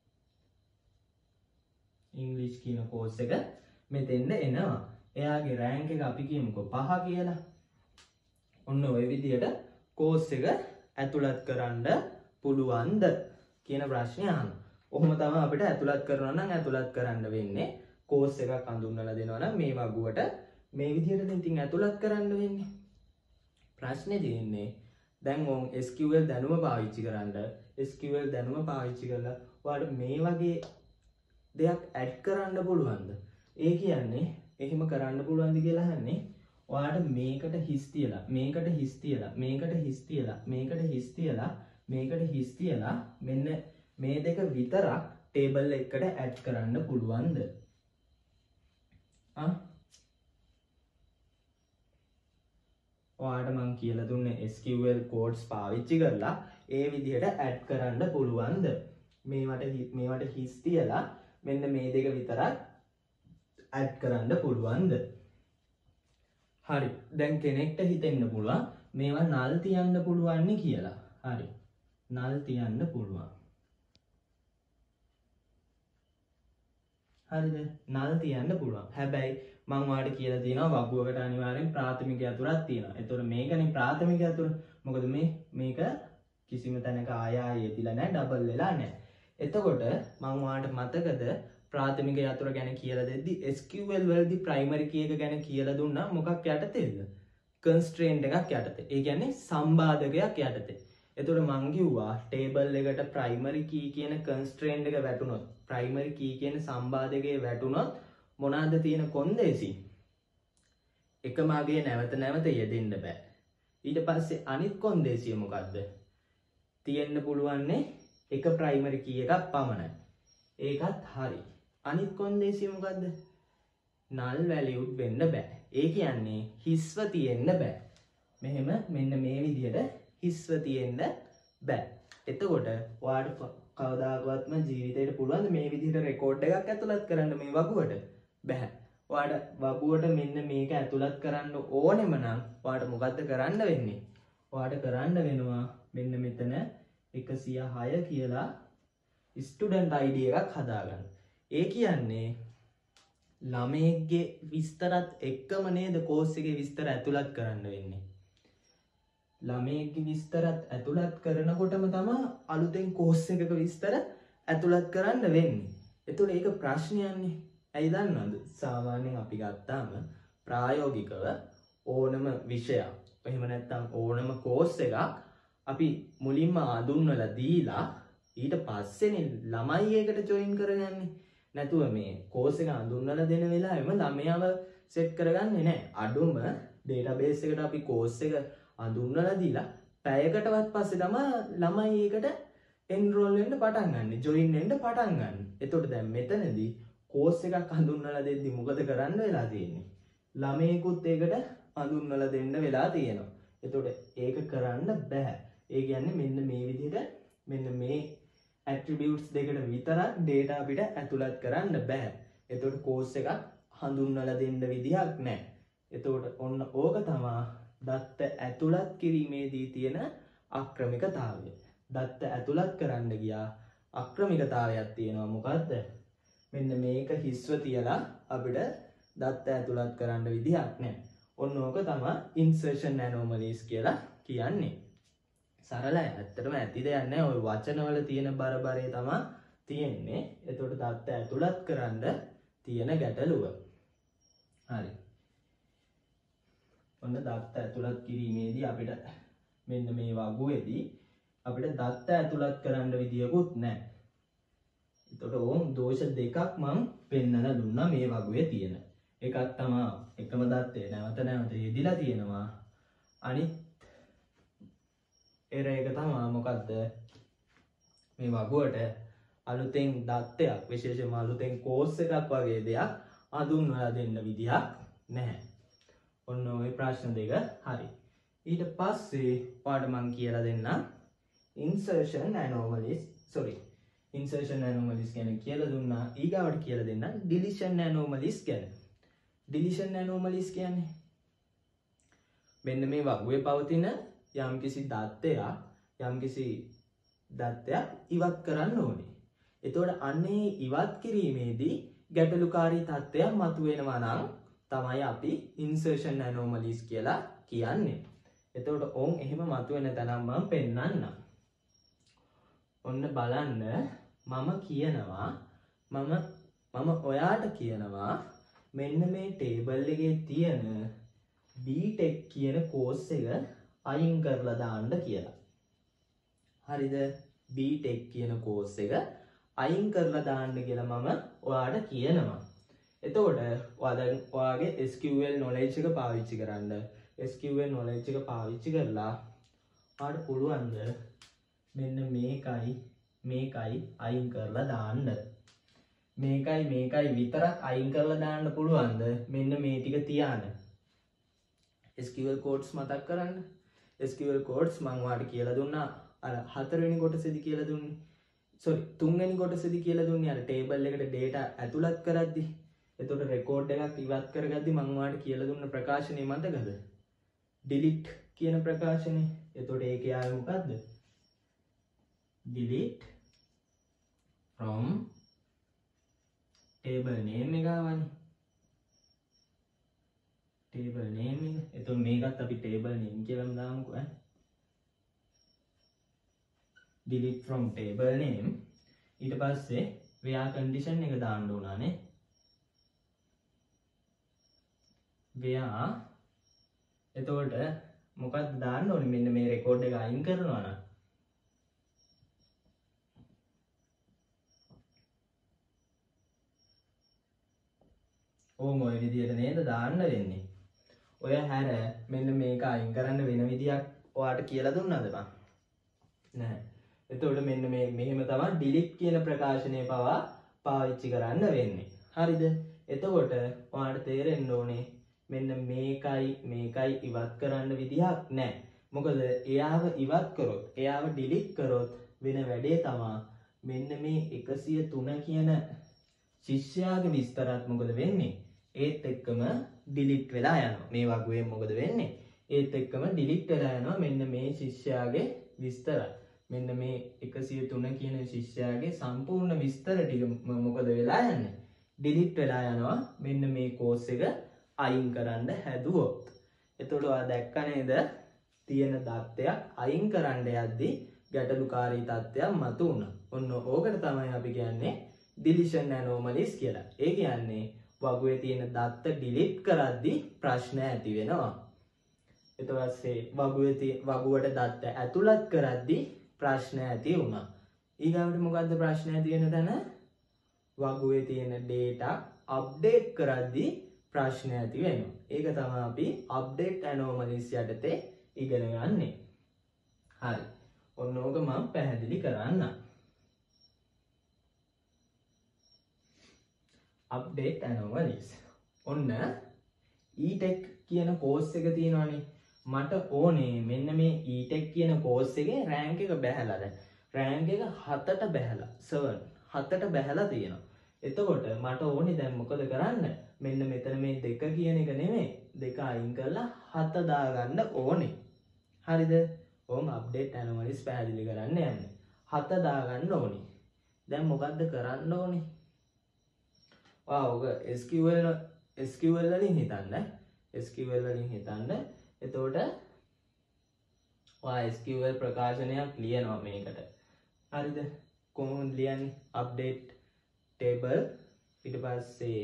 Speaker 1: ඉංග්ලිෂ් කියන කෝස් එක මෙතෙන්ද එනවා. එයාගේ රෑන්ක් එක අපි කියමුකෝ පහ කියලා. ඔන්න ඔය විදියට කෝස් එක ඇතුළත් කරන්න පුළුවන්ද කියන ප්‍රශ්නේ අහනවා. ඔහොම තමයි අපිට ඇතුළත් කරනවා නම් ඇතුළත් කරන්න වෙන්නේ. කෝස් එකක් අඳුන්වලා දෙනවා නම් මේ වගුවට මේ විදියට ඉතින් ඇතුළත් කරන්න වෙන්නේ. ප්‍රශ්නේ තියෙන්නේ දැන් ඔන් S Q L දැනුම පාවිච්චි කරන්න S Q L දැනුම පාවිච්චි කරලා ඔයාලට මේ වගේ දෙයක් ඇඩ් කරන්න පුළුවන්ද? ඒ කියන්නේ එහෙම කරන්න පුළුවන්ද කියලා අහන්නේ. ඔයාලට මේකට හිස් තියලා මේකට හිස් තියලා මේකට හිස් තියලා මේකට හිස් තියලා මේකට හිස් තියලා මෙන්න මේ දෙක විතරක් ටේබල් එකකට ඇඩ් කරන්න පුළුවන්ද? ආ ඔයාලට මම කියලා දුන්නේ S Q L codes පාවිච්චි කරලා ඒ විදිහට ඇඩ් කරන්න පුළුවන්ද? මේවට මේවට හිස් තියලා මෙන්න මේ දෙක විතරක් ඇඩ් කරන්න පුළුවන්ද? හරි. දැන් කෙනෙක්ට හිතෙන්න පුළුවන් මේවා null තියන්න පුළුවන් නේ කියලා. හරි. null තියන්න පුළුවන්. හරිද? null තියන්න පුළුවන්. හැබැයි මම ඔයාලට කියලා තියෙනවා වගුවකට අනිවාර්යෙන් ප්‍රාථමික අතුරක් තියෙනවා. ඒතකොට මේකනේ ප්‍රාථමික අතුර. මොකද මේ මේක කිසිම තැනක ආය ආය යෙදිලා නැහැ, ඩබල් වෙලා නැහැ. එතකොට මම ඔයාලට මතකද ප්‍රාථමික අතුර ගැන කියලා දෙද්දි S Q L වලදී primary key එක ගැන කියලා දුන්නා මොකක් යටතේද? constraint එකක් යටතේ. ඒ කියන්නේ සම්බාධකයක් යටතේ. එතකොට මං කිව්වා table එකට primary key කියන constraint එක වැටුනොත් primary key කියන සම්බාධකයේ වැටුනොත් මොනවාද තියෙන කොන්දේසි? එකම අගයේ නැවත නැවත යෙදෙන්න බෑ. ඊට පස්සේ අනිත් කොන්දේසිය මොකද්ද? තියෙන්න පුළුවන්නේ එක primary key එකක් පමණයි. ඒකත් හරි. අනිත් කොන්දේසිය මොකද්ද? null valued වෙන්න බෑ. ඒ කියන්නේ හිස්ව තියෙන්න බෑ. මෙහෙම මෙන්න මේ විදිහට හිස්ව තියෙන්න බෑ. එතකොට ඔයාලට කවදාකවත්ම ජීවිතේට පුළුවන් මේ විදිහට රෙකෝඩ් එකක් ඇතුළත් කරන්න මේ වගුවට? බෑ. ඔයාලට වගුවට මෙන්න මේක ඇතුළත් කරන්න ඕනෙම නම් ඔයාලට මොකද්ද කරන්න වෙන්නේ? ඔයාලට කරන්න වෙනවා මෙන්න මෙතන එකසිය හය කියලා ස්ටුඩන්ට් I D එකක් හදාගන්න. ඒ කියන්නේ ළමයෙක්ගේ විස්තරත් එක්කම නේද කෝස් එකේ විස්තර ඇතුළත් කරන්න වෙන්නේ. ළමයෙක්ගේ විස්තරත් ඇතුළත් කරනකොටම තමයි අලුතෙන් කෝස් එකක විස්තර ඇතුළත් කරන්න වෙන්නේ. ඒතකොට ඒක ප්‍රශ්නයක්නේ. ඇයි දන්නවද? සාමාන්‍යයෙන් අපි ගත්තාම ප්‍රායෝගිකව ඕනම විෂයක් එහෙම නැත්නම් ඕනම කෝස් එකක් අපි මුලින්ම අඳුන්වලා දීලා ඊට පස්සේනේ ළමයි ඒකට ජොයින් කරගන්නේ. නැතුව මේ කෝස් එක අඳුන්වලා දෙන වෙලාවෙම ළමයාව සෙට් කරගන්නේ නැහැ. අඩුම ඩේටාබේස් එකට අපි කෝස් එක අඳුන්වලා දීලා පැයකටවත් පස්සේ තමයි ළමයි ඒකට එන්රෝල් වෙන්න පටන් ගන්න, ජොයින් වෙන්න පටන් ගන්න. එතකොට දැන් මෙතනදී කෝස් එකක් අඳුන්වලා දෙද්දි මොකද කරන්න වෙලා තියෙන්නේ? ළමයෙකුත් ඒකට අඳුන්වලා දෙන්න වෙලා තියෙනවා. එතකොට ඒක කරන්න බෑ. ඒ කියන්නේ මෙන්න මේ විදිහට මෙන්න මේ attributes දෙකට විතරක් data අපිට ඇතුළත් කරන්න බෑ. එතකොට කෝස් එකක් හඳුන්වලා දෙන්න විදිහක් නැහැ. එතකොට ඔන්න ඕක තමයි දත්ත ඇතුළත් කිරීමේදී තියෙන අක්‍රමිකතාවය. දත්ත ඇතුළත් කරන්න ගියා අක්‍රමිකතාවයක් තියෙනවා. මොකද්ද? මෙන්න මේක හිස්ව තියලා අපිට දත්ත ඇතුළත් කරන්න විදිහක් නැහැ. ඔන්න ඕක තමයි insertion anomalies කියලා කියන්නේ. සරලයි. ඇත්තටම ඇති දෙයක් නැහැ. ওই වචනවල තියෙන බරබරේ තමයි තියෙන්නේ. එතකොට දත්ත ඇතුළත් කරන්න තියෙන ගැටලුව. හරි. ඔන්න දත්ත ඇතුළත් කිරීමේදී අපිට මෙන්න මේ වගුවේදී අපිට දත්ත ඇතුළත් කරන්න විදියකුත් නැහැ. එතකොට ඕම් දෝෂ දෙකක් මම පෙන්නලා දුන්නා මේ වගුවේ තියෙන. එකක් තමයි එකම දත්තේ නැවත නැවත යෙදිලා තියෙනවා. අනිත් එර එක තමයි මොකද්ද? මේ වගුවට අලුතෙන් දත්තයක් විශේෂයෙන්ම අලුතෙන් කෝස් එකක් වගේ දෙයක් අඳුන්වලා දෙන්න විදියක් නැහැ. ඔන්න ඔය ප්‍රශ්න දෙක හරි. ඊට පස්සේ ඔයාලට මම කියලා දෙන්නම් insertion anomalies sorry insertion anomalies ගැන කියලා දුන්නා. ඊගාවට කියලා දෙන්නම් deletion anomalies ගැන. deletion anomalies කියන්නේ මෙන්න මේ වගුවේ පවතින යම්කිසි දත්තයක් යම්කිසි දත්තයක් ඉවත් කරන්න ඕනේ. එතකොට අන්නේ ඉවත් කිරීමේදී ගැටලුකාරී තත්ත්වයක් මතුවෙනවා නම් තමයි අපි insertion anomalies කියලා කියන්නේ. එතකොට ඕන් එහෙම මතුවෙන තැනක් මම පෙන්නන්නම්. ඔන්න බලන්න මම කියනවා මම මම ඔයාට කියනවා මෙන්න මේ ටේබල් එකේ තියෙන B Tech කියන කෝස් එක අයින් කරලා දාන්න කියලා. හරිද? B Tech කියන කෝස් එක අයින් කරලා දාන්න කියලා මම ඔයාට කියනවා. එතකොට ඔයාලා ඔයාගේ S Q L knowledge එක පාවිච්චි කරන්න. S Q L knowledge එක පාවිච්චි කරලා ඔයාට පුළුවන්ද මෙන්න මේකයි මේකයි අයින් කරලා දාන්න. මේකයි මේකයි විතරක් අයින් කරලා දාන්න පුළුවන්ද? මෙන්න මේ ටික තියාන. S Q L codes මතක් කරන්න. S Q L codes මම ඔයාලට කියලා දුන්නා අර හතරවෙනි කොටසේදී කියලා දුන්නේ. sorry තුන්වෙනි කොටසේදී කියලා දුන්නේ අර table එකට data ඇතුළත් කරද්දි. එතකොට record එකක් ඉවත් කරගද්දි මම ඔයාලට කියලා දුන්න ප්‍රකාශනය මතකද? delete කියන ප්‍රකාශනේ. එතකොට ඒකේ ආවේ මොකද්ද? delete from table name එක ආවනේ. table name එක. එතකොට මේකත් අපි table name කියලාම දාමුකෝ ඈ. delete from table name. ඊට පස්සේ where condition එක දාන්න ඕනානේ. where එතකොට මොකක්ද දාන්න ඕනේ? මෙන්න මේ රෙකෝඩ් එක අයින් කරනවා නම් ඕම ඔය විදියට නේද දාන්න වෙන්නේ. ඔය හැර මෙන්න මේක අයින් කරන්න වෙන විදියක් ඔයාට කියලා දුන්නාද බං? නැහැ. එතකොට මෙන්න මේ මෙහෙම තමයි delete කියන ප්‍රකාශනය පවා පාවිච්චි කරන්න වෙන්නේ. හරිද? එතකොට ඔයාට තේරෙන්න ඕනේ මෙන්න මේකයි මේකයි ඉවත් කරන්න විදිහක් නැහැ. මොකද එයාව ඉවත් කරොත්, එයාව delete කරොත් වෙන වැඩේ තමයි මෙන්න මේ එකසිය තුන කියන ශිෂ්‍යයාගේ විස්තරات මොකද වෙන්නේ? ඒත් එක්කම delete වෙලා යනවා. මේ වගේ මොකද වෙන්නේ? ඒත් එක්කම delete වෙලා යනවා මෙන්න මේ ශිෂ්‍යයාගේ විස්තර. මෙන්න මේ එකසිය තුන කියන ශිෂ්‍යයාගේ සම්පූර්ණ විස්තර ටික මොකද වෙලා යන්නේ? delete වෙලා යනවා මෙන්න මේ course එක අයින් කරන්න හැදුවොත්. එතකොට ඔයා දැක්ක නේද? තියෙන தත්ත්වයක් අයින් කරන්න යද්දී ගැටලුකාරී තත්ත්වයක් මතුවුණා. ඔන්න ඕකට තමයි අපි කියන්නේ deletion anomalies කියලා. ඒ කියන්නේ වගුවේ තියෙන දත්ත delete කරද්දී ප්‍රශ්න ඇති වෙනවා. ඊට පස්සේ වගුවේ තියෙන වගුවට දත්ත ඇතුළත් කරද්දී ප්‍රශ්න ඇති වුණා. ඊගාවට මොකද්ද ප්‍රශ්න ඇති වෙන තැන? වගුවේ තියෙන data update කරද්දී ප්‍රශ්න ඇති වෙනවා. ඒක තමයි අපි update anomalies යටතේ ඉගෙන ගන්නෙ. හරි. ඔන්න ඕක මම පැහැදිලි කරන්නම්. update anomalies. ඔන්න e-tech කියන course එක තියෙනවානේ. මට ඕනේ මෙන්න මේ e-tech කියන course එකේ rank එක බැහැලා දැන්. rank එක හතට බැහැලා. seven හතට බැහැලා තියෙනවා. එතකොට මට ඕනේ දැන් මොකද කරන්න? මෙන්න මෙතන මේ දෙක කියන එක නෙමෙයි. දෙක අයින් කරලා හත දාගන්න ඕනේ. හරිද? ඕම update anomalies පැහැදිලි කරන්න යන්නේ. හත දාගන්න ඕනේ. දැන් මොකද්ද කරන්න ඕනේ? ඔක S Q L S Q L වලින් හිතන්න. S Q L වලින් හිතන්න. එතකොට ඔයා S Q L ප්‍රකාශනයක් ලියනවා මේකට. හරිද? කොහොමද ලියන්නේ? update table ඊට පස්සේ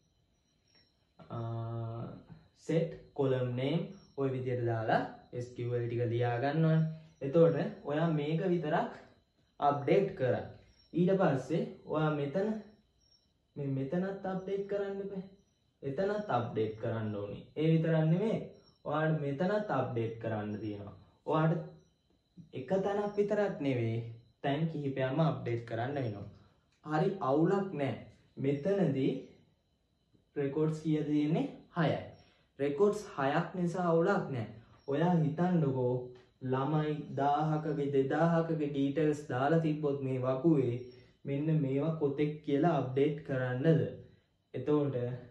Speaker 1: set column name ඔය විදිහට දාලා S Q L ටික ලියා ගන්නවනේ. එතකොට ඔයා මේක විතරක් update කරා. ඊට පස්සේ ඔයා මෙතන මේ මෙතනත් අප්ඩේට් කරන්න බෑ. එතනත් අප්ඩේට් කරන්න ඕනේ. ඒ විතරක් නෙමෙයි. ඔයාලට මෙතනත් අප්ඩේට් කරන්න තියෙනවා. ඔයාලට එක තැනක් විතරක් නෙවෙයි. තැන් කිහිපයක්ම අප්ඩේට් කරන්න වෙනවා. හරි අවුලක් නැහැ. මෙතනදී රෙකෝඩ්ස් කීයද තියෙන්නේ? හයයි. රෙකෝඩ්ස් හයක් නිසා අවුලක් නැහැ. ඔයා හිතන්නකෝ ළමයි දහහකගේ දෙදාහකගේ ඩීටේල්ස් දාලා තිබ්බොත් මේ වකුවේ මෙන්න මේවා කොතෙක් කියලා අප්ඩේට් කරන්නද? එතකොට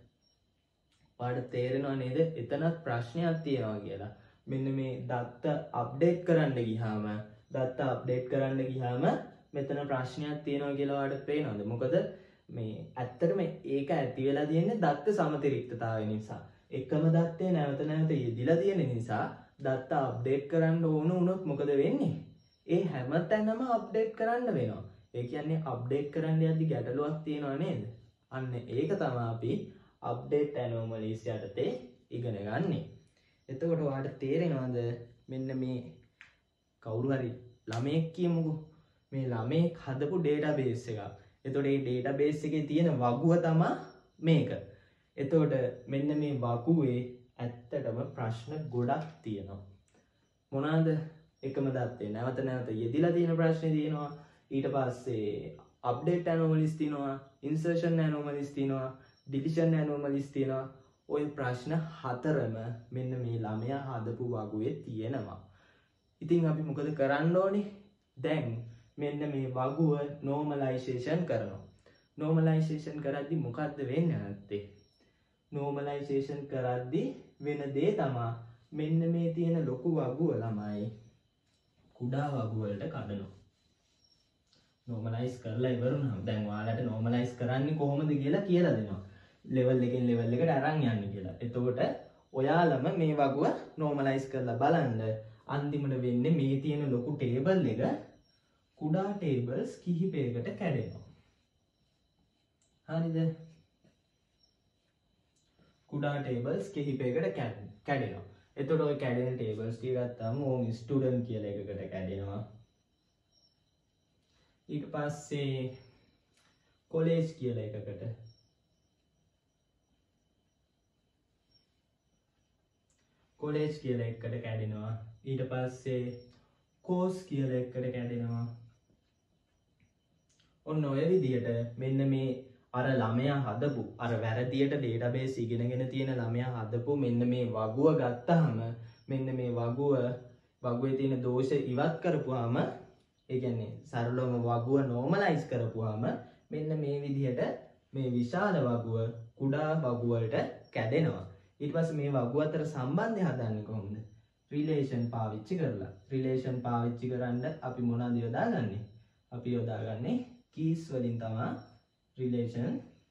Speaker 1: ඔයාලට තේරෙනව නේද? එතනත් ප්‍රශ්නයක් තියෙනවා කියලා. මෙන්න මේ දත්ත අප්ඩේට් කරන්න ගියාම දත්ත අප්ඩේට් කරන්න ගියාම මෙතන ප්‍රශ්නයක් තියෙනවා කියලා ඔයාලට පේනවද? මොකද මේ ඇත්තටම ඒක ඇති වෙලා තියෙන්නේ දත්ත සමතිරික්තතාවය නිසා. එකම දත්තේ නැවත නැවත යෙදිලා තියෙන නිසා දත්ත අප්ඩේට් කරන්න ඕන වුණොත් මොකද වෙන්නේ? ඒ හැම තැනම අප්ඩේට් කරන්න වෙනවා. ඒ කියන්නේ අප්ඩේට් කරන්න යද්දි ගැටලුවක් තියෙනවා නේද? අන්න ඒක තමයි අපි update anomalies යටතේ ඉගෙන ගන්නෙ. එතකොට ඔයාලට තේරෙනවද මෙන්න මේ කවුරු හරි ළමයෙක් කියමුකෝ. මේ ළමයෙක් හදපු database එකක්. එතකොට මේ database එකේ තියෙන වගුව තමයි මේක. එතකොට මෙන්න මේ වගුවේ ඇත්තටම ප්‍රශ්න ගොඩක් තියෙනවා. මොනවාද? එකම දත්තේ නැවත නැවත යෙදිලා තියෙන ප්‍රශ්නේ තියෙනවා. ඊට පස්සේ update anomalies තියෙනවා, insertion anomalies තියෙනවා, deletion anomalies තියෙනවා. ඔය ප්‍රශ්න හතරම මෙන්න මේ ළමයා හදපු වගුවේ තියෙනවා. ඉතින් අපි මොකද කරන්න ඕනේ? දැන් මෙන්න මේ වගුව normalization කරනවා. normalization කරද්දි මොකද්ද වෙන්නේ නැත්තේ? normalization කරද්දි වෙන දේ තමයි මෙන්න මේ තියෙන ලොකු වගුව ළමයි කුඩා වගුව වලට කඩනවා. normalize කරලා ඉවරුනහම දැන් ඔයාලට normalize කරන්නේ කොහොමද කියලා කියලා දෙනවා. level එකෙන් level එකට අරන් යන්නේ කියලා. එතකොට ඔයාලම මේ වගුව normalize කරලා බලන්න අන්තිමට වෙන්නේ මේ තියෙන ලොකු table එක කුඩා tables කිහිපයකට කැඩෙනවා. හරිද? කුඩා tables කිහිපයකට කැඩෙනවා. එතකොට ඔය කැඩෙන tables ටික ගත්තාම ඕම් student කියලා එකකට කැඩෙනවා. ඊට පස්සේ college කියලා එකකට college කියලා එකකට කැඩෙනවා. ඊට පස්සේ course කියලා එකකට කැඩෙනවා. ඔන්න ඔය විදිහට මෙන්න මේ අර ළමයා හදපු අර වැරදියට database ඉගෙනගෙන තියෙන ළමයා හදපු මෙන්න මේ වගුව ගත්තාම මෙන්න මේ වගුව වගුවේ තියෙන දෝෂ ඉවත් කරපුවාම ඒ කියන්නේ සරලවම වගුව normalize කරපුවාම මෙන්න මේ විදිහට මේ විශාල වගුව කුඩා වගුව වලට කැඩෙනවා. ඊට පස්සේ මේ වගුව අතර සම්බන්ධය හදන්නේ කොහොමද? relation පාවිච්චි කරලා. relation පාවිච්චි කරන්න අපි මොනවද යොදාගන්නේ? අපි යොදාගන්නේ keys වලින් තමයි relation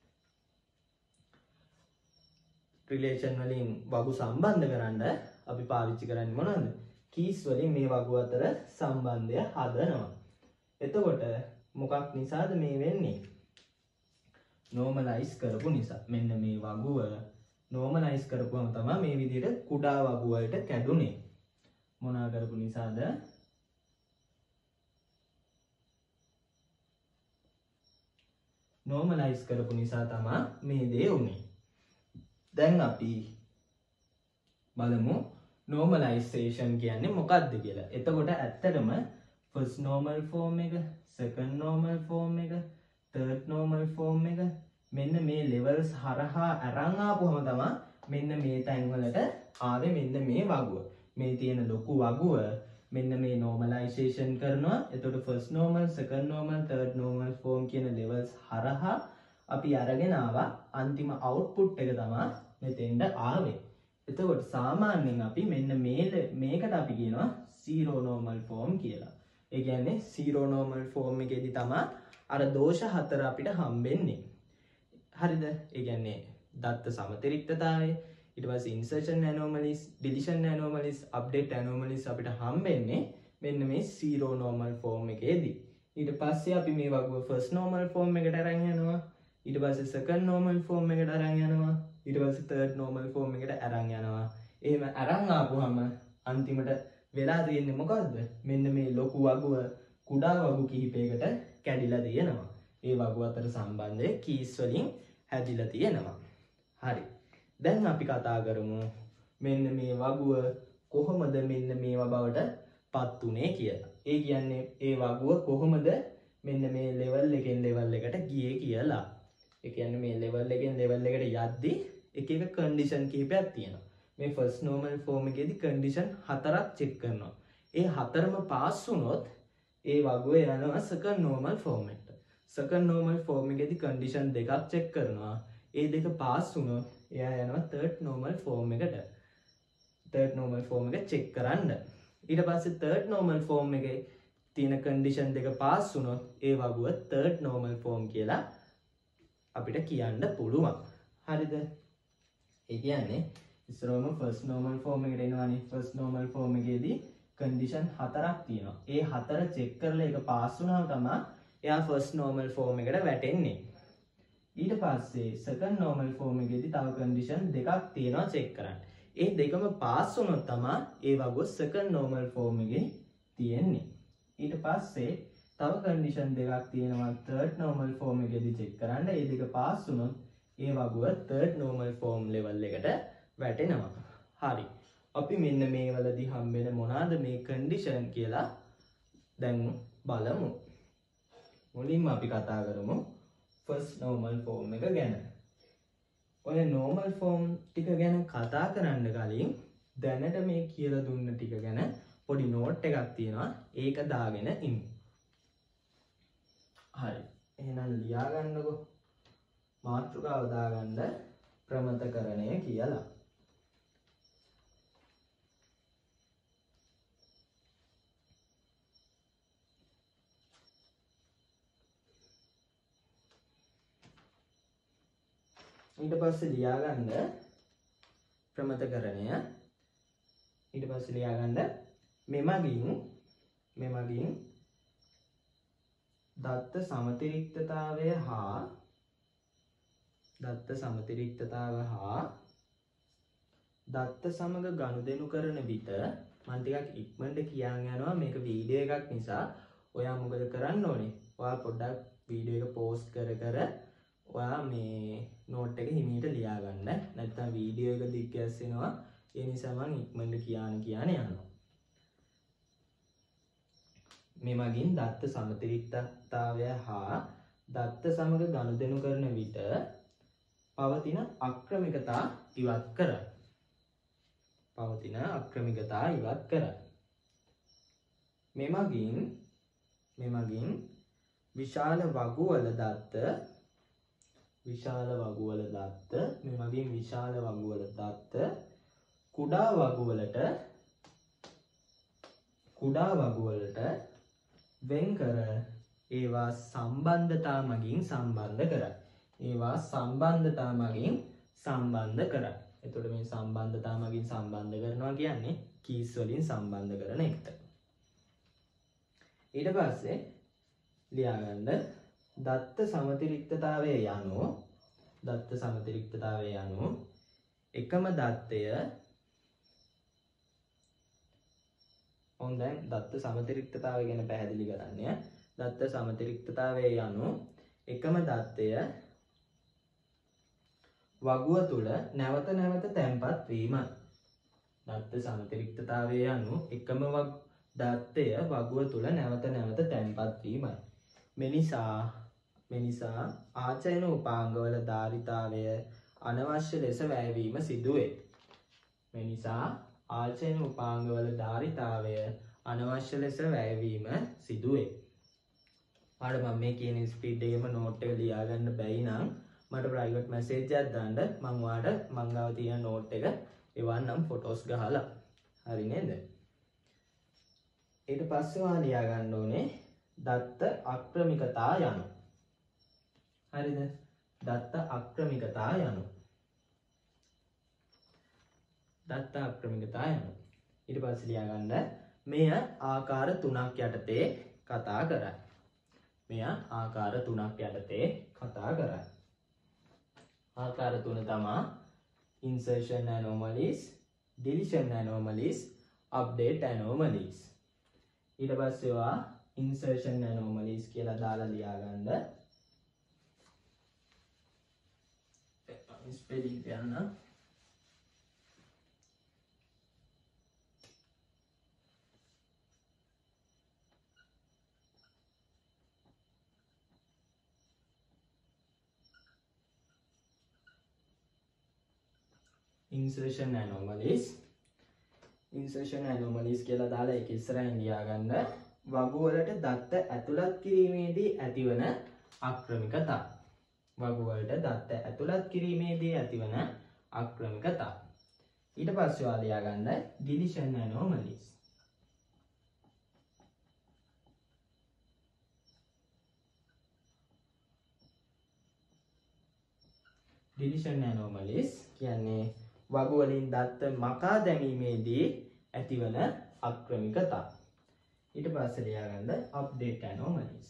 Speaker 1: relation වලින් වගු සම්බන්ධ කරන්න අපි පාවිච්චි කරන්නේ මොනවද? keys වලින් මේ වගු අතර සම්බන්ධය හදනවා. එතකොට මොකක් නිසාද මේ වෙන්නේ? normalize කරපු නිසා. මෙන්න මේ වගුව normalize කරපුවම තමයි මේ විදිහට කුඩා වගු වලට කැඩුනේ. මොනවා කරපු නිසාද? normalize කරපු නිසා තමයි මේ දේ උනේ. දැන් අපි බලමු normalization කියන්නේ මොකක්ද කියලා. එතකොට ඇත්තටම first normal form එක, second normal form එක, third normal form එක මෙන්න මේ levels හරහා අරන් ආපුවම තමයි මෙන්න මේ තැන් වලට ආවේ මෙන්න මේ වගුව. මේ තියෙන ලොකු වගුව මෙන්න මේ normalization කරනවා. එතකොට first normal, second normal, third normal form කියන levels හරහා අපි අරගෙන ආවා. අන්තිම output එක තමයි මෙතෙන්ට ආවේ. එතකොට සාමාන්‍යයෙන් අපි මෙන්න මේ මේකට අපි කියනවා zero normal form කියලා. ඒ කියන්නේ zero normal form එකේදී තමයි අර දෝෂ හතර අපිට හම්බෙන්නේ. හරිද? ඒ කියන්නේ දත්ත සමතිරික්තතාවය, ඊට පස්සේ insertion anomalies, deletion anomalies, update anomalies අපිට හම්බෙන්නේ මෙන්න මේ zero normal form එකේදී. ඊට පස්සේ අපි මේ වගුව first normal form එකට අරන් යනවා. ඊට පස්සේ second normal form එකට අරන් යනවා. ඊට පස්සේ third normal form එකට අරන් යනවා. එහෙම අරන් ආපුවම අන්තිමට වෙලා තියෙන්නේ මොකද්ද? මෙන්න මේ ලොකු වගුව කුඩා වගු කිහිපයකට කැඩිලා තියෙනවා. ඒ වගුව අතර සම්බන්ධය keys වලින් හැදිලා තියෙනවා. හරි. දැන් අපි කතා කරමු මෙන්න මේ වගුව කොහොමද මෙන්න මේවා බවට පත් උනේ කියලා. ඒ කියන්නේ ඒ වගුව කොහොමද මෙන්න මේ level එකෙන් level එකට ගියේ කියලා. ඒ කියන්නේ මේ level එකෙන් level එකට යද්දී එක එක condition කිහිපයක් තියෙනවා. මේ first normal form එකේදී condition හතරක් check කරනවා. ඒ හතරම pass වුණොත් ඒ වගුව යනවා second normal form එකට. second normal form එකේදී condition දෙකක් check කරනවා. ඒ දෙක pass වුණොත් එයා යනවා third normal form එකට. third normal form එක check කරන්න. ඊට පස්සේ third normal form එකේ තියෙන condition දෙක pass වුණොත් ඒ වගුව third normal form කියලා අපිට කියන්න පුළුවන්. හරිද? ඒ කියන්නේ ඉස්සරවම first normal form එකට එනවානේ. first normal form එකේදී condition හතරක් තියෙනවා. ඒ හතර check කරලා ඒක pass වුණාම තමයි එයා first normal form එකට වැටෙන්නේ. ඊට පස්සේ second normal form එකේදී තව condition දෙකක් තියෙනවා check කරන්න. ඒ දෙකම pass වුණොත් තමයි ඒ වගුව second normal form එකේ තියෙන්නේ. ඊට පස්සේ තව condition දෙකක් තියෙනවා third normal form එකේදී check කරන්න. ඒ දෙක pass වුණොත් ඒ වගුව third normal form level එකට වැටෙනවා. හරි. අපි මෙන්න මේ වලදී හම්බෙන මොනවාද මේ condition කියලා දැන් බලමු. මුලින්ම අපි කතා කරමු first normal form එක ගැන. ඔය normal form ටික ගැන කතා කරන්න කලින් දැනට මේ කියලා දුන්න ටික ගැන පොඩි note එකක් තියෙනවා. ඒක දාගෙන ඉමු. හරි. එහෙනම් ලියා ගන්නකො. මාතෘකාව දාගන්න ප්‍රමතකරණය කියලා. ඊට පස්සේ ලියා ගන්න ප්‍රමතකරණය. ඊට පස්සේ ලියා ගන්න මෙමගින් මෙමගින් දත්ත සමතිරික්තතාවය හා දත්ත සමතිරික්තතාව හා දත්ත සමග ගනුදෙනු කරන විට මම ටිකක් ඉක්මනට කියන් යනවා මේක වීඩියෝ එකක් නිසා ඔයා මොකද කරන්න ඕනේ? ඔයා පොඩ්ඩක් වීඩියෝ එක පෝස් කර කර ඔයා මේ නෝට් එක හිමීට ලියා ගන්න. නැත්නම් වීඩියෝ එක දිග් ගැස්සෙනවා. ඒ නිසා මම ඉක්මනට කියන්න කියන යනවා. මෙමගින් දත්ත සමතිරික්තතාවය හා දත්ත සමග ගනුදෙනු කරන විට පවතින අක්‍රමිකතා ඉවත් කරයි. පවතින අක්‍රමිකතා ඉවත් කරයි. මෙමගින් මෙමගින් විශාල වගුවල දත්ත විශාල වගුවල දත්ත මෙමගින් විශාල වගුවල දත්ත කුඩා වගුවලට කුඩා වගුවලට වෙන් කර ඒවා සම්බන්ධතා මගින් සම්බන්ධ කරයි. ඒවා සම්බන්ධතා මගින් සම්බන්ධ කරයි. එතකොට මේ සම්බන්ධතා මගින් සම්බන්ධ කරනවා කියන්නේ කීස් වලින් සම්බන්ධ කරන එකට. ඊට පස්සේ ලියා ගන්න දත්ත සමතිරික්තතාවය යනු දත්ත සමතිරික්තතාවය යනු එකම දත්තය හොඳයි දත්ත සමතිරික්තතාවය ගැන පැහැදිලි කරන්නේ. දත්ත සමතිරික්තතාවය යනු එකම දත්තය වගුව තුල නැවත නැවත තැන්පත් වීමයි. දත්ත සමතිරික්තතාවය යනු එකම දත්තය වගුව තුල නැවත නැවත තැන්පත් වීමයි. මෙනිසා මෙනිසා ආචයන උපාංගවල ධාරිතාවය අනවශ්‍ය ලෙස වැයවීම සිදුවේ. මෙනිසා ආචයන උපාංගවල ධාරිතාවය අනවශ්‍ය ලෙස වැයවීම සිදුවේ. ආඩ මම මේ කියන ස්පීඩ් එකේම නෝට් එක ලියා ගන්න බැයි නම් මට ප්‍රයිවට් මැසේජ් එකක් දාන්න මම ඔයාලට මං ගාව තියෙන නෝට් එක එවන්නම් ෆොටෝස් ගහලා. හරි නේද? ඊට පස්සේ ඔයා ලියා ගන්න ඕනේ දත්ත අක්‍රමිකතා යනු. හරිද? දත්ත අක්‍රමිකතා යනු. දත්ත අක්‍රමිකතා යනු. ඊට පස්සේ ලියා ගන්න මෙය ආකාර තුනක් යටතේ කතා කරයි. මෙය ආකාර තුනක් යටතේ කතා කරයි. ආකාර තුන තමයි insertion anomalies, deletion anomalies, update anomalies. ඊට පස්සේ ඔයා insertion anomalies කියලා දාලා ලියා ගන්න. ස්පෙලිං යන්න. insertion anomalies insertion anomalies කියලා දාලා ඒක ඉස්සරහින් ලියා ගන්න. වගු වලට දත්ත ඇතුළත් කිරීමේදී ඇතිවන අක්‍රමිකතා. වගු වලට දත්ත ඇතුළත් කිරීමේදී ඇතිවන අක්‍රමිකතා. ඊට පස්සේ ඔයා ලියා ගන්න deletion anomalies. deletion anomalies කියන්නේ වගු වලින් දත්ත මකා දැමීමේදී ඇතිවන අක්‍රමිකතා. ඊට පස්සේ ලියා ගන්න update anomalies.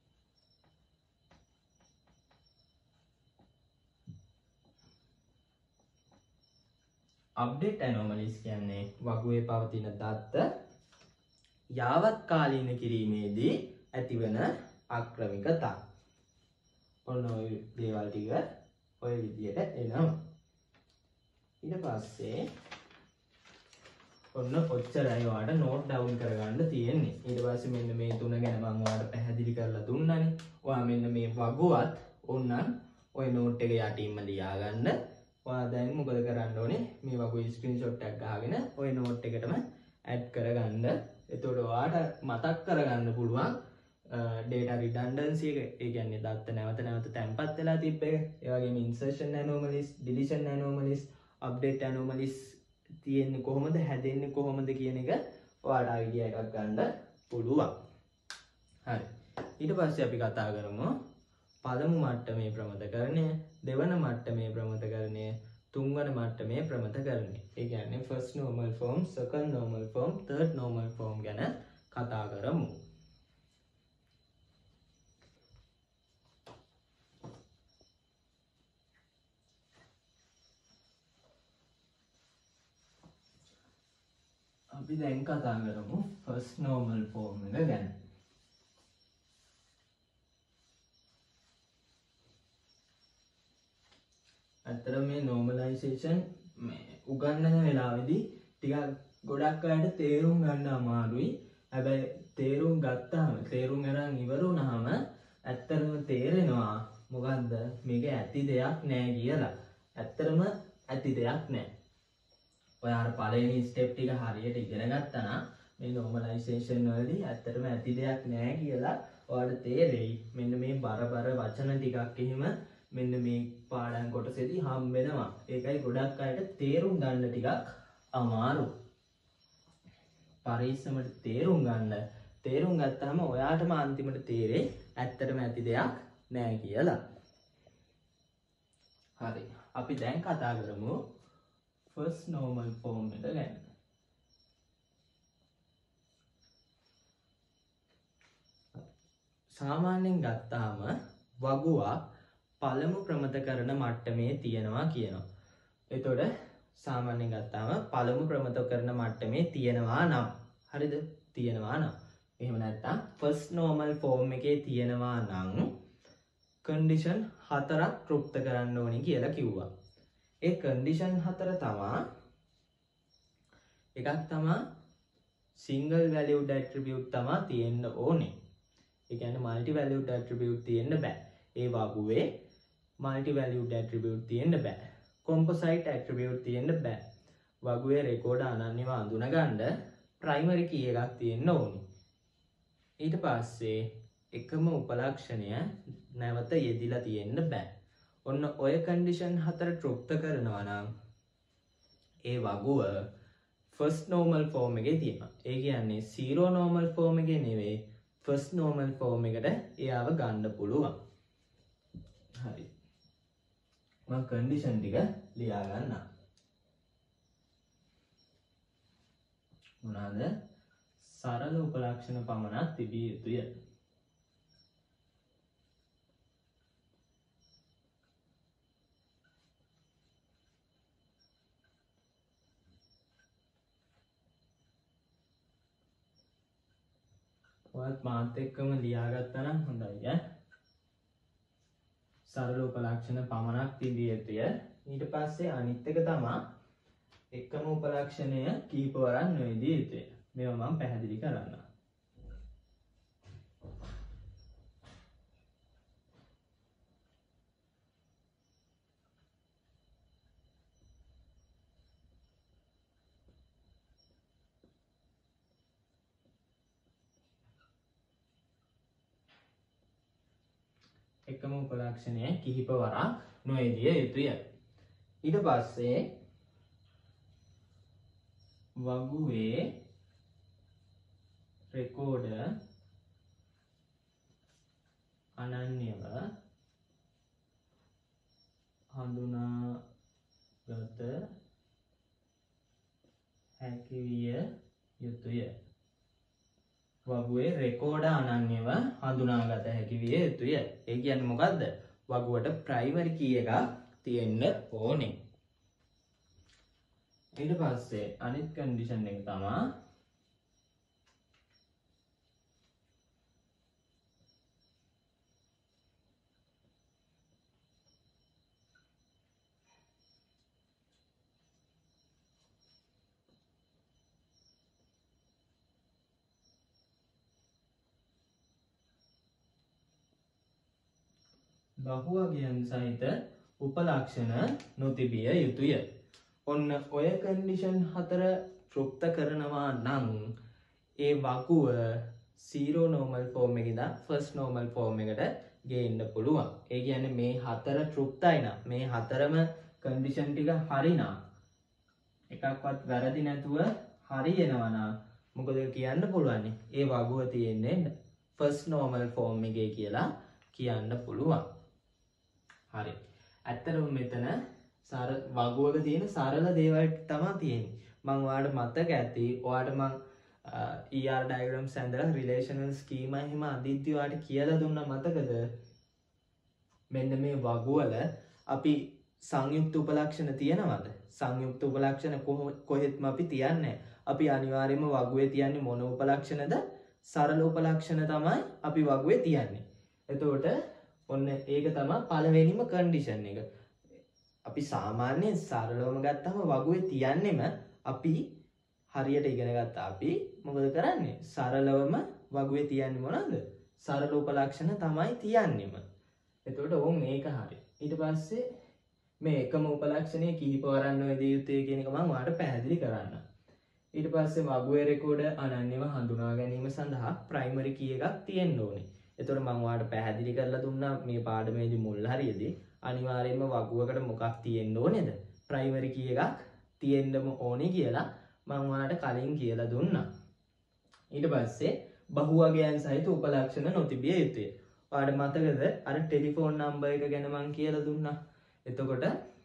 Speaker 1: update anomalies කියන්නේ වගුවේ පවතින දත්ත යාවත් කාලීන කිරීමේදී ඇතිවන අක්‍රමිකතා. ඔන්න ඔය දේවල් ටික ඔය විදියට එනවා. ඊට පස්සේ ඔන්න ඔච්චරයි ඔයාලට නෝට් ඩවුන් කරගන්න තියෙන්නේ. ඊට පස්සේ මෙන්න මේ තුන ගැන මම ඔයාලට පැහැදිලි කරලා දුන්නානේ. ඔයා මෙන්න මේ වගුවත් ඕනනම් ඔය නෝට් එක යටින්ම ලියා ගන්න. ඔයා දැන් මොකද කරන්න ඕනේ? මේ වගුවේ ස්ක්‍රීන්ෂොට් එකක් ගහගෙන ඔය නෝට් එකටම ඇඩ් කරගන්න. එතකොට ඔයාලට මතක් කරගන්න පුළුවන් data redundancy එක. ඒ කියන්නේ දත්ත නැවත නැවත තැන්පත් වෙලා තිබ්බ එක. ඒ වගේම insertion anomalies, deletion anomalies, update anomalies තියෙන්නේ කොහොමද, හැදෙන්නේ කොහොමද කියන එක ඔයාලට අයිඩියා එකක් ගන්න පුළුවන්. හරි. ඊට පස්සේ අපි කතා කරමු පළමු මට්ටමේ ප්‍රමතකරණය, දෙවන මට්ටමේ ප්‍රමතකරණය, තුන්වන මට්ටමේ ප්‍රමතකරණය. ඒ කියන්නේ first normal form, second normal form, third normal form ගැන කතා කරමු. අපි දැන් කතා කරමු first normal form එක ගැන. අතර මේ normalization මේ උගන්වන වෙලාවේදී ටිකක් ගොඩක් අයට තේරුම් ගන්න අමාරුයි. හැබැයි තේරුම් ගත්තාම තේරුම් ගන්න ඉවර වුණාම ඇත්තටම තේරෙනවා මොකද්ද මේක ඇති දෙයක් නෑ කියලා. ඇත්තටම ඇති දෙයක් නෑ. ඔයාලා පළවෙනි ස්ටෙප් ටික හරියට ඉගෙන ගත්තා නම් මේ normalization වලදී ඇත්තටම ඇති දෙයක් නෑ කියලා ඔයාලට තේරෙයි. මෙන්න මේ බරබර වචන ටිකක් එහෙම මෙන්න මේ පාඩම් කොටසේදී හම් වෙනවා. ඒකයි ගොඩක් අයට තේරුම් ගන්න ටිකක් අමාරු. පරිස්සමට තේරුම් ගන්න. තේරුම් ගත්තාම ඔයාටම අන්තිමට තේරෙයි ඇත්තටම ඇති දෙයක් නෑ කියලා. හරි. අපි දැන් කතා කරමු first normal form එක ගැන. සාමාන්‍යයෙන් ගත්තාම වගුවක් පළමු ප්‍රමතකරණ මට්ටමේ තියෙනවා කියනවා. එතකොට සාමාන්‍යයෙන් ගත්තාම පළමු ප්‍රමතකරණ මට්ටමේ තියෙනවා නම් හරිද? තියෙනවා නම්. එහෙම නැත්නම් first normal form එකේ තියෙනවා නම් condition හතරක් තෘප්ත කරන්න ඕනේ කියලා කිව්වා. ඒ condition හතර තමා එකක් තමා single valued attribute තමා තියෙන්න ඕනේ. ඒ කියන්නේ multi valued attribute තියෙන්න බෑ. ඒ වගුවේ multi valued attribute තියෙන්න බෑ. composite attribute තියෙන්න බෑ. වගුවේ රෙකෝඩ් අනන්‍යව අඳුනගන්න primary key එකක් තියෙන්න ඕනේ. ඊට පස්සේ එකම උපලක්ෂණය නැවත යෙදිලා තියෙන්න බෑ. ඔන්න ඔය condition හතර තෘප්ත කරනවා නම් ඒ වගුව first normal form එකේ තියෙනවා. ඒ කියන්නේ zero normal form එකේ නෙවෙයි first normal form එකට එයාව ගන්න පුළුවන්. හරි. මම condition ටික ලියා ගන්නම්. මොනවාද? සරල උපලක්ෂණ පමණක් තිබිය යුතුය. ඔයත් මාත් එක්කම ලියාගත්තා නම් හොඳයි ඈ. සරල උපලක්ෂණ පමණක් තිබිය යුතුය. ඊට පස්සේ අනිත් එක තමයි එකම උපලක්ෂණය කීපවරක් නොයෙදිය යුතුය. මේවා මම පැහැදිලි කරන්නම්. එකම උපලක්ෂණය කිහිප වරක් නොයෙදිය යුතුය. ඊට පස්සේ වගුවේ රෙකෝඩ අනන්‍යව හඳුනාගත හැකි විය යුතුය. වගුවේ රෙකෝඩ අනන්‍යව හඳුනාගත හැකි විය යුතුය. ඒ කියන්නේ මොකද්ද? වගුවට primary key එකක් තියෙන්න ඕනේ. ඊට පස්සේ අනිත් condition එක තමයි බහුවගයන් සහිත උපලක්ෂණ නොතිබිය යුතුය. ඔන්න ඔය condition හතර තෘප්ත කරනවා නම් ඒ වගුව zero normal form එකේ ඉඳන් first normal form එකට ගේන්න පුළුවන්. ඒ කියන්නේ මේ හතර තෘප්තයි නම් මේ හතරම condition ටික හරිනම් එකක්වත් වැරදි නැතුව හරියනවා නම් මොකද කියන්න පුළුවන්? ඒ වගුව තියෙන්නේ first normal form එකේ කියලා කියන්න පුළුවන්. හරි. ඇත්තටම මෙතන සර වගුවක තියෙන සරල දේවල් තමයි තියෙන්නේ. මම ඔයාලට මතක ඇති ඔයාලට මම E R diagrams ඇඳලා relational schema එහෙම අදිද්දි ඔයාලට කියලා දුන්නා මතකද? මෙන්න මේ වගුවල අපි සංයුක්ත උපලක්ෂණ තියනවද? සංයුක්ත උපලක්ෂණ කොහෙත්ම අපි තියන්නේ අපි අනිවාර්යයෙන්ම වගුවේ තියන්නේ මොන උපලක්ෂණද? සරල උපලක්ෂණ තමයි අපි වගුවේ තියන්නේ. එතකොට ඔන්න ඒක තමයි පළවෙනිම කන්ඩිෂන් එක. අපි සාමාන්‍යයෙන් සරලවම ගත්තම වගුවේ තියන්නෙම අපි හරියට ඉගෙන ගත්තා අපි මොකද කරන්නේ? සරලවම වගුවේ තියන්නේ මොනවද? සරල උපලක්ෂණ තමයි තියන්නේම. එතකොට ඕන් මේක හරි. ඊට පස්සේ මේ එකම උපලක්ෂණය කිහිප වරන් නොයදිය යුතුයි කියන එක මම ඔයාලට පැහැදිලි කරන්න. ඊට පස්සේ වගුවේ රෙකෝඩ අනන්‍යව හඳුනා ගැනීම සඳහා ප්‍රයිමරි කී එකක් තියෙන්න ඕනේ. එතකොට මම ඔයාලට පැහැදිලි කරලා දුන්නා මේ පාඩමේදී මුල් හරියේදී අනිවාර්යයෙන්ම වගුවකට මොකක් තියෙන්න ඕනේද? ප්‍රයිමරි කී එකක් තියෙන්නම ඕනේ කියලා මම ඔයාලට කලින් කියලා දුන්නා. ඊට පස්සේ බහුවගයන් සහිත උපලක්ෂණ නොතිබිය යුතුය. ඔයාලට මතකද අර ටෙලිෆෝන් නම්බර් එක ගැන මම කියලා දුන්නා. එතකොට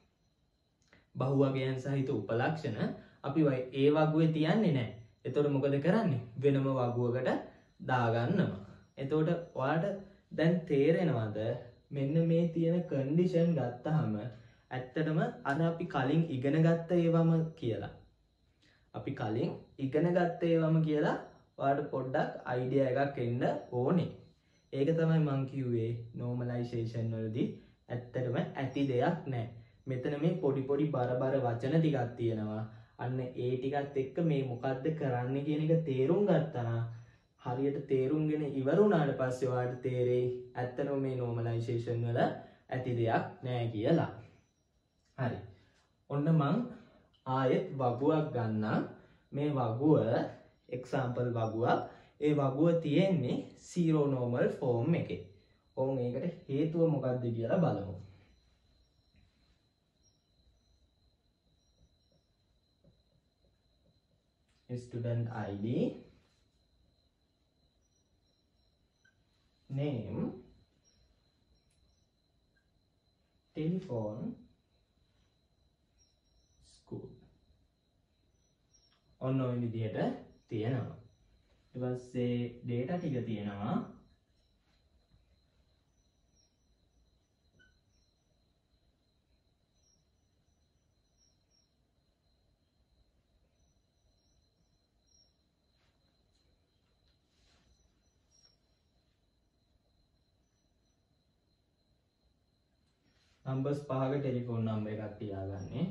Speaker 1: බහුවගයන් සහිත උපලක්ෂණ අපි ඒ වගුවේ තියන්නේ නැහැ. එතකොට මොකද කරන්නේ? වෙනම වගුවකට දාගන්නවා. එතකොට ඔයාලට දැන් තේරෙනවද මෙන්න මේ තියෙන කන්ඩිෂන් ගත්තාම ඇත්තටම අර අපි කලින් ඉගෙන ගත්ත ඒවම කියලා. අපි කලින් ඉගෙන ගත්ත ඒවම කියලා ඔයාලට පොඩ්ඩක් අයිඩියා එකක් එන්න ඕනේ. ඒක තමයි මම කිව්වේ normalization වලදී ඇත්තටම ඇති දෙයක් නැහැ. මෙතන මේ පොඩි පොඩි බර බර වචන ටිකක් තියෙනවා. අන්න ඒ ටිකත් එක්ක මේ මොකද්ද කරන්න කියන එක තේරුම් ගත්තා නම් හරියට තේරුම්ගෙන ඉවරුණාට පස්සේ ඔයාලට තේරෙයි ඇත්තටම මේ normalization වල ඇති දෙයක් නැහැ කියලා. හරි. ඔන්න මං ආයෙත් වගුවක් ගන්නම්. මේ වගුව example වගුවක්. ඒ වගුව තියෙන්නේ zero normal form එකේ. ඕන් ඒකට හේතුව මොකක්ද කියලා බලමු. Student I D, name, telephone, school. ඔන්න ඔය විදිහට තියෙනවා. ඊට පස්සේ data ටික තියෙනවා. නම්බර්ස් පහක ටෙලිෆෝන් නම්බර් එකක් තියාගන්නේ.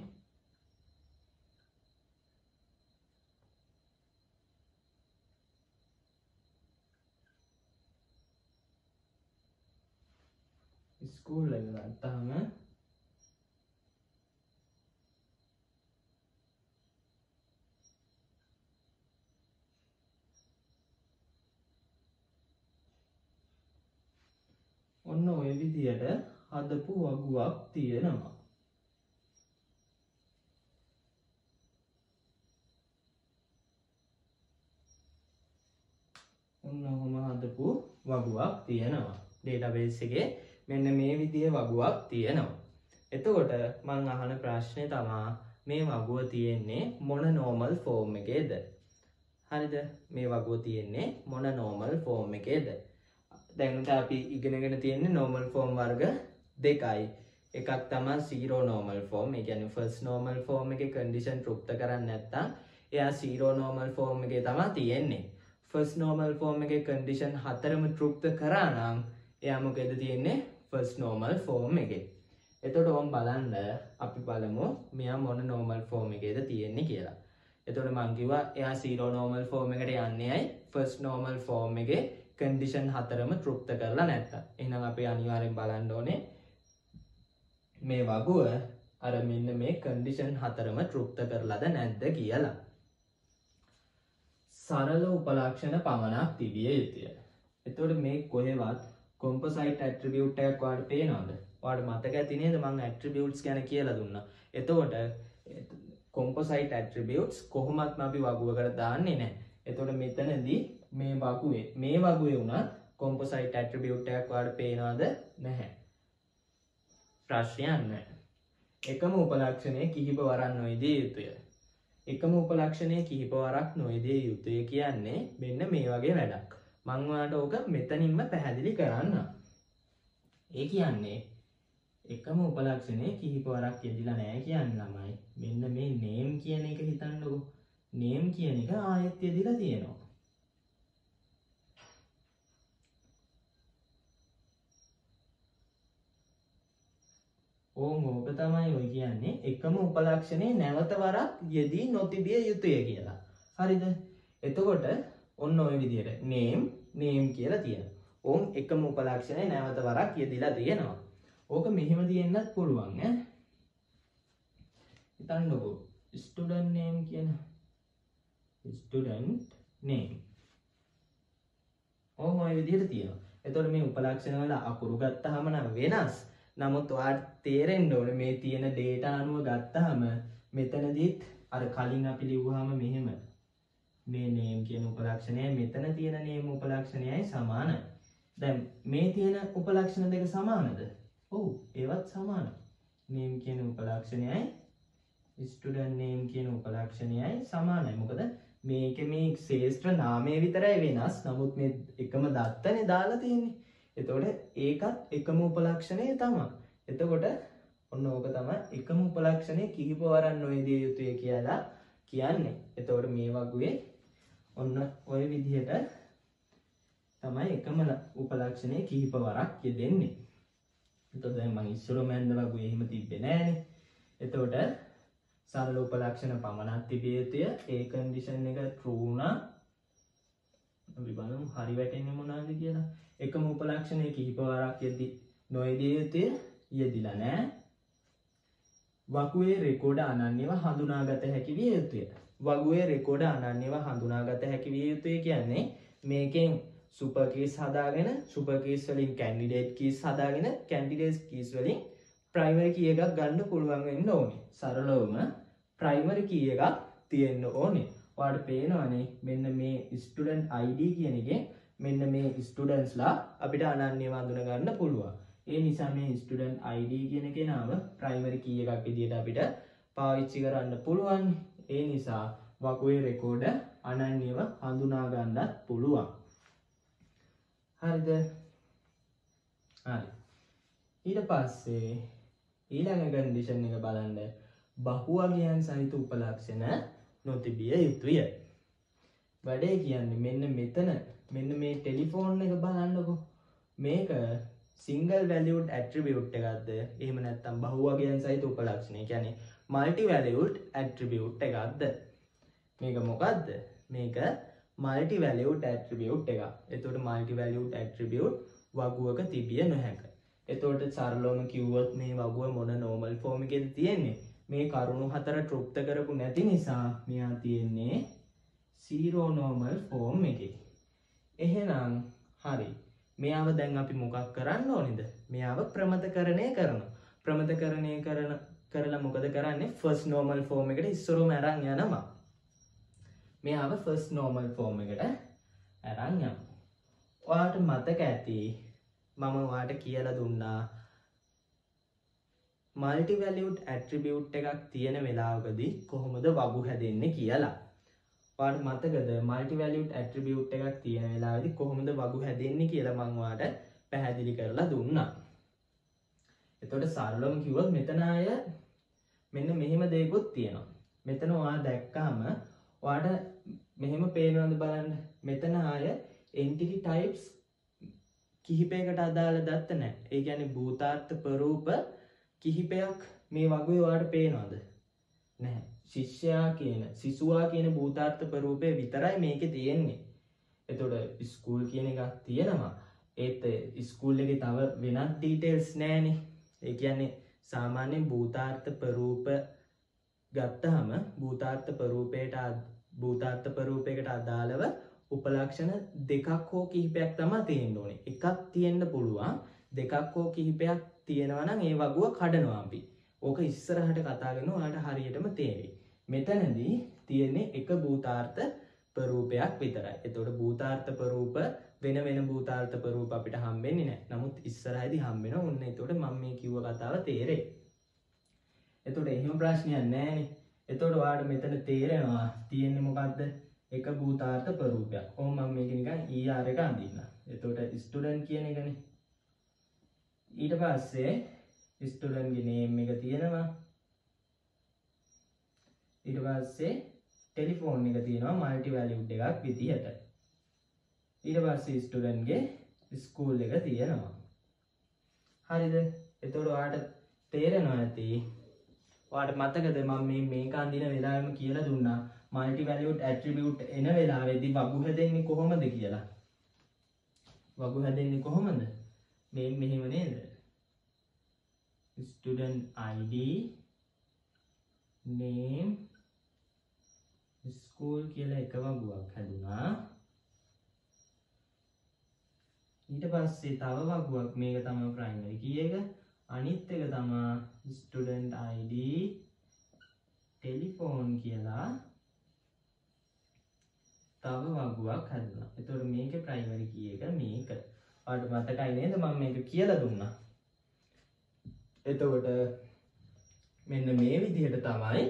Speaker 1: ස්කූල් එක ගත්තාම ඔන්න ඔය විදියට හදපු වගුවක් තියෙනවා. ඔන්න ඔහොම හදපු වගුවක් තියෙනවා. ඩේටාබේස් එකේ මෙන්න මේ විදිහේ වගුවක් තියෙනවා. එතකොට මම අහන ප්‍රශ්නේ තමයි මේ වගුව තියෙන්නේ මොන normal form එකේද? හරිද? මේ වගුව තියෙන්නේ මොන normal form එකේද? දැන් අපි ඉගෙනගෙන තියෙන්නේ normal form වර්ග දෙකයි. එකක් තමයි zero normal form. ඒ කියන්නේ first normal form එකේ condition තෘප්ත කරන්නේ නැත්නම් එයා zero normal form එකේ තමයි තියෙන්නේ. first normal form එකේ condition හතරම තෘප්ත කරා නම් එයා මොකද තියෙන්නේ? first normal form එකේ. එතකොට ඔම් බලන්න අපි බලමු මෙයා මොන normal form එකේද තියෙන්නේ කියලා. එතකොට මම කිව්වා එයා zero normal form එකට යන්නේ ඇයි? first normal form එකේ condition හතරම තෘප්ත කරලා නැත්තම්. එහෙනම් අපි අනිවාර්යෙන් බලන්න ඕනේ මේ වගුව අර මෙන්න මේ condition හතරම තෘප්ත කරලාද නැද්ද කියලා. සරල උපලක්ෂණ පමණක් තිබිය යුතුය. එතකොට මේ කොහෙවත් composite attribute එකක් ඔයාලට පේනවද? ඔයාලට මතක ඇති නේද මම attributes ගැන කියලා දුන්නා. එතකොට composite attributes කොහොමත්ම අපි වගුවකට දාන්නේ නැහැ. එතකොට මෙතනදී මේ වගුවේ මේ වගුවේ උනත් කොම්පොසයිට් ඇට්‍රිබියුට් එකක් ඔයාලට පේනවද නැහැ ප්‍රශ්නයක් නැහැ එකම උපලක්ෂණය කිහිප වරක් නොයදිය යුතුය එකම උපලක්ෂණය කිහිප වරක් නොයදිය යුතුය කියන්නේ මෙන්න මේ වගේ වැඩක් මම ඔයාලට ඕක මෙතනින්ම පැහැදිලි කරන්න ඒ කියන්නේ එකම උපලක්ෂණය කිහිප වරක් යෙදිලා නැහැ කියන්නේ ළමයි මෙන්න මේ name කියන එක හිතන්නකෝ name කියන එක ආයෙත් යෙදිලා තියෙනවා ඕම් ඕක තමයි ඔය කියන්නේ එකම උපලක්ෂණේ නැවත වරක් යෙදී නොතිබිය යුතුය කියලා. හරිද? එතකොට ඔන්න ඔය විදිහට name name කියලා තියෙනවා. ඕම් එකම උපලක්ෂණේ නැවත වරක් යෙදිලා තියෙනවා. ඕක මෙහෙම තියෙන්නත් පුළුවන් ඈ. හිතන්නකෝ student name කියන student name. ඕම් ඔය විදිහට තියෙනවා. එතකොට මේ උපලක්ෂණ වල අකුරු ගත්තාම නම් වෙනස්. නමුත් ඔයාලට තේරෙන්න ඕනේ මේ තියෙන data අනුව ගත්තාම මෙතනදිත් අර කලින් අපි ලිව්වහම මෙහෙම මේ name කියන උපලක්ෂණයයි මෙතන තියෙන name උපලක්ෂණයයි සමානයි. දැන් මේ තියෙන උපලක්ෂණ දෙක සමානද? ඔව් ඒවත් සමානයි. name කියන උපලක්ෂණයයි student name කියන උපලක්ෂණයයි සමානයි. මොකද මේකේ මේ ශේෂ්ත්‍ර නාමය විතරයි වෙනස්. නමුත් මේ එකම දත්තනේ දාලා තියෙන්නේ. එතකොට ඒකත් එකම උපලක්ෂණය තමයි. එතකොට ඔන්න ඕක තමයි එකම උපලක්ෂණය කිහිප වරක් නොයදිය යුතුය කියලා කියන්නේ. එතකොට මේ වගේ ඔන්න ඔය විදිහට තමයි එකම උපලක්ෂණය කිහිප වරක් යෙදෙන්නේ. එතකොට දැන් මම ඉස්සරම ඇඳ වගේ එහෙම තිබ්බේ නෑනේ. එතකොට සරල උපලක්ෂණ පමණක් තිබිය යුතුය. ඒ කන්ඩිෂන් එක true වුණා. අපි බලමු හරි වැටෙන්නේ මොනවද කියලා. එකම උපලක්ෂණය කිහිප වරක් යෙදී නොයෙදිය යුතුය යෙදිලා නැහැ. වගුවේ රෙකෝඩ අනන්‍යව හඳුනාගත හැකි විය යුතුය. වගුවේ රෙකෝඩ අනන්‍යව හඳුනාගත හැකි විය යුතුය කියන්නේ මේකෙන් සුපර් කීස් හදාගෙන සුපර් කීස් වලින් කැන්ඩිඩේට් කීස් හදාගෙන කැන්ඩිඩේට් කීස් වලින් ප්‍රයිමරි කී එකක් ගන්න පුළුවන් වෙන්න ඕනේ. සරලවම ප්‍රයිමරි කී එකක් තියෙන්න ඕනේ. ඔයාලට පේනවනේ මෙන්න මේ ස්ටුඩන්ට් I D කියන එකේ මෙන්න මේ ස්ටුඩන්ට්ස්ලා අපිට අනන්‍යව හඳුනා ගන්න පුළුවන්. ඒ නිසා මේ ස්ටුඩන්ට් I D කියන එකේ නම ප්‍රයිමරි කී එකක් විදිහට අපිට පාවිච්චි කරන්න පුළුවන්. ඒ නිසා වගුවේ රෙකෝඩ අනන්‍යව හඳුනා ගන්නත් පුළුවන්. හරිද? හරි. ඊට පස්සේ ඊළඟ කන්ඩිෂන් එක බලන්න බහුවගයන් සහිත උපලක්ෂණ නොතිබිය යුතුය. වැඩේ කියන්නේ මෙන්න මෙතන මෙන්න මේ ටෙලිෆෝන් එක බලන්නකෝ. මේක single valued attribute එකක්ද? එහෙම නැත්නම් බහුවගයන් සහිත උපලක්ෂණ. ඒ කියන්නේ multi valued attribute එකක්ද? මේක මොකද්ද? මේක multi valued attribute එකක්. එතකොට multi valued attribute වගුවක තිබිය නොහැක. එතකොට සරලවම කිව්වොත් මේ වගුව මොන normal form එකේද තියෙන්නේ? මේ කරුණු හතර තෘප්ත කරපු නැති නිසා මෙයා තියෙන්නේ zero normal form එකේ. එහෙනම් හරි. මෙයාව දැන් අපි මොකක් කරන්න ඕනේද? මෙයාව ප්‍රමතකරණය කරනවා. ප්‍රමතකරණය කරන කරලා මොකද කරන්නේ? first normal form එකට ඉස්සරෝම අරන් යනවා. මෙයාව first normal form එකට අරන් යනවා. ඔයාලට මතක ඇති මම ඔයාලට කියලා දුන්නා multi valued attribute එකක් තියෙන වෙලාවකදී කොහොමද වගු හැදෙන්නේ කියලා. ඔයාලට මතකද multi valued attribute එකක් තියෙන වෙලාවේදී කොහොමද වගු හැදෙන්නේ කියලා මම ඔයාලට පැහැදිලි කරලා දුන්නා. එතකොට සරලවම කිව්වොත් මෙතන අය මෙන්න මෙහෙම දෙයක්ත් තියෙනවා. මෙතන ඔයා දැක්කම ඔයාලට මෙහෙම පේනවද බලන්න. මෙතන අය entity types කිහිපයකට අදාළ දත්ත නැහැ. ඒ කියන්නේ භූතාර්ථ ප්‍රරූප කිහිපයක් මේ වගුවේ ඔයාලට පේනවද? නැහැ. ශිෂ්‍යයා කියන සිසුවා කියන භූතාර්ථ ප්‍රරූපේ විතරයි මේකේ තියෙන්නේ. එතකොට ස්කූල් කියන එකක් තියෙනවා. ඒත් ස්කූල් එකේ තව වෙනත් ඩීටේල්ස් නැහැනේ. ඒ කියන්නේ සාමාන්‍යයෙන් භූතාර්ථ ප්‍රරූප ගත්තාම භූතාර්ථ ප්‍රරූපයට භූතාර්ථ ප්‍රරූපයකට අදාළව උපලක්ෂණ දෙකක් හෝ කිහිපයක් තමයි තියෙන්න ඕනේ. එකක් තියෙන්න පුළුවන්. දෙකක් හෝ කිහිපයක් තියෙනවා නම් ඒ වගුව කඩනවා අපි. ඕක ඉස්සරහට කතා කරනවා ඔයාලට හරියටම තේරෙයි. මෙතනදී තියෙන්නේ එක භූතාර්ථ ප්‍රරූපයක් විතරයි. එතකොට භූතාර්ථ ප්‍රරූප වෙන වෙන භූතාර්ථ ප්‍රරූප අපිට හම්බෙන්නේ නැහැ. නමුත් ඉස්සරහදී හම්බ වෙනවා. ඔන්න එතකොට මම මේ කිව්ව කතාව තේරෙයි. එතකොට එහෙම ප්‍රශ්නයක් නැහැනේ. එතකොට ඔයාලට මෙතන තේරෙනවා තියෙන්නේ මොකද්ද? එක භූතාර්ථ ප්‍රරූපයක්. කොහොම මම මේක නිකන් E R එක අඳින්න. එතකොට ස්ටුඩන්ට් කියන එකනේ. ඊට පස්සේ ස්ටුඩන්ට් ගේ name එක තියෙනවා. ඊට පස්සේ ටෙලිෆෝන් එක තියෙනවා මල්ටි වැලියුඩ් එකක් විදිහට. ඊට පස්සේ ස්ටුඩන්ට් ගේ ස්කූල් එක තියෙනවා. හරිද? එතකොට ඔයාලට තේරෙනවා ඇති. ඔයාලට මතකද මම මේ මේක අඳින වෙලාවෙම කියලා දුන්නා මල්ටි වැලියුඩ් ඇට්‍රිබියුට් එන වෙලාවේදී වගු හැදෙන්නේ කොහොමද කියලා. වගු හැදෙන්නේ කොහොමද? මේ මෙහෙම නේද? student I D name school කියලා එක වගුවක් හැදුනා. ඊට පස්සේ තව වගුවක් මේක තමයි primary key එක. අනිත් එක තමයි student I D telephone කියලා තව වගුවක් හැදුනා. එතකොට මේකේ primary key එක මේක. ඔයාලට මතකයි නේද මම මේක කියලා දුන්නා. එතකොට මෙන්න මේ විදිහට තමයි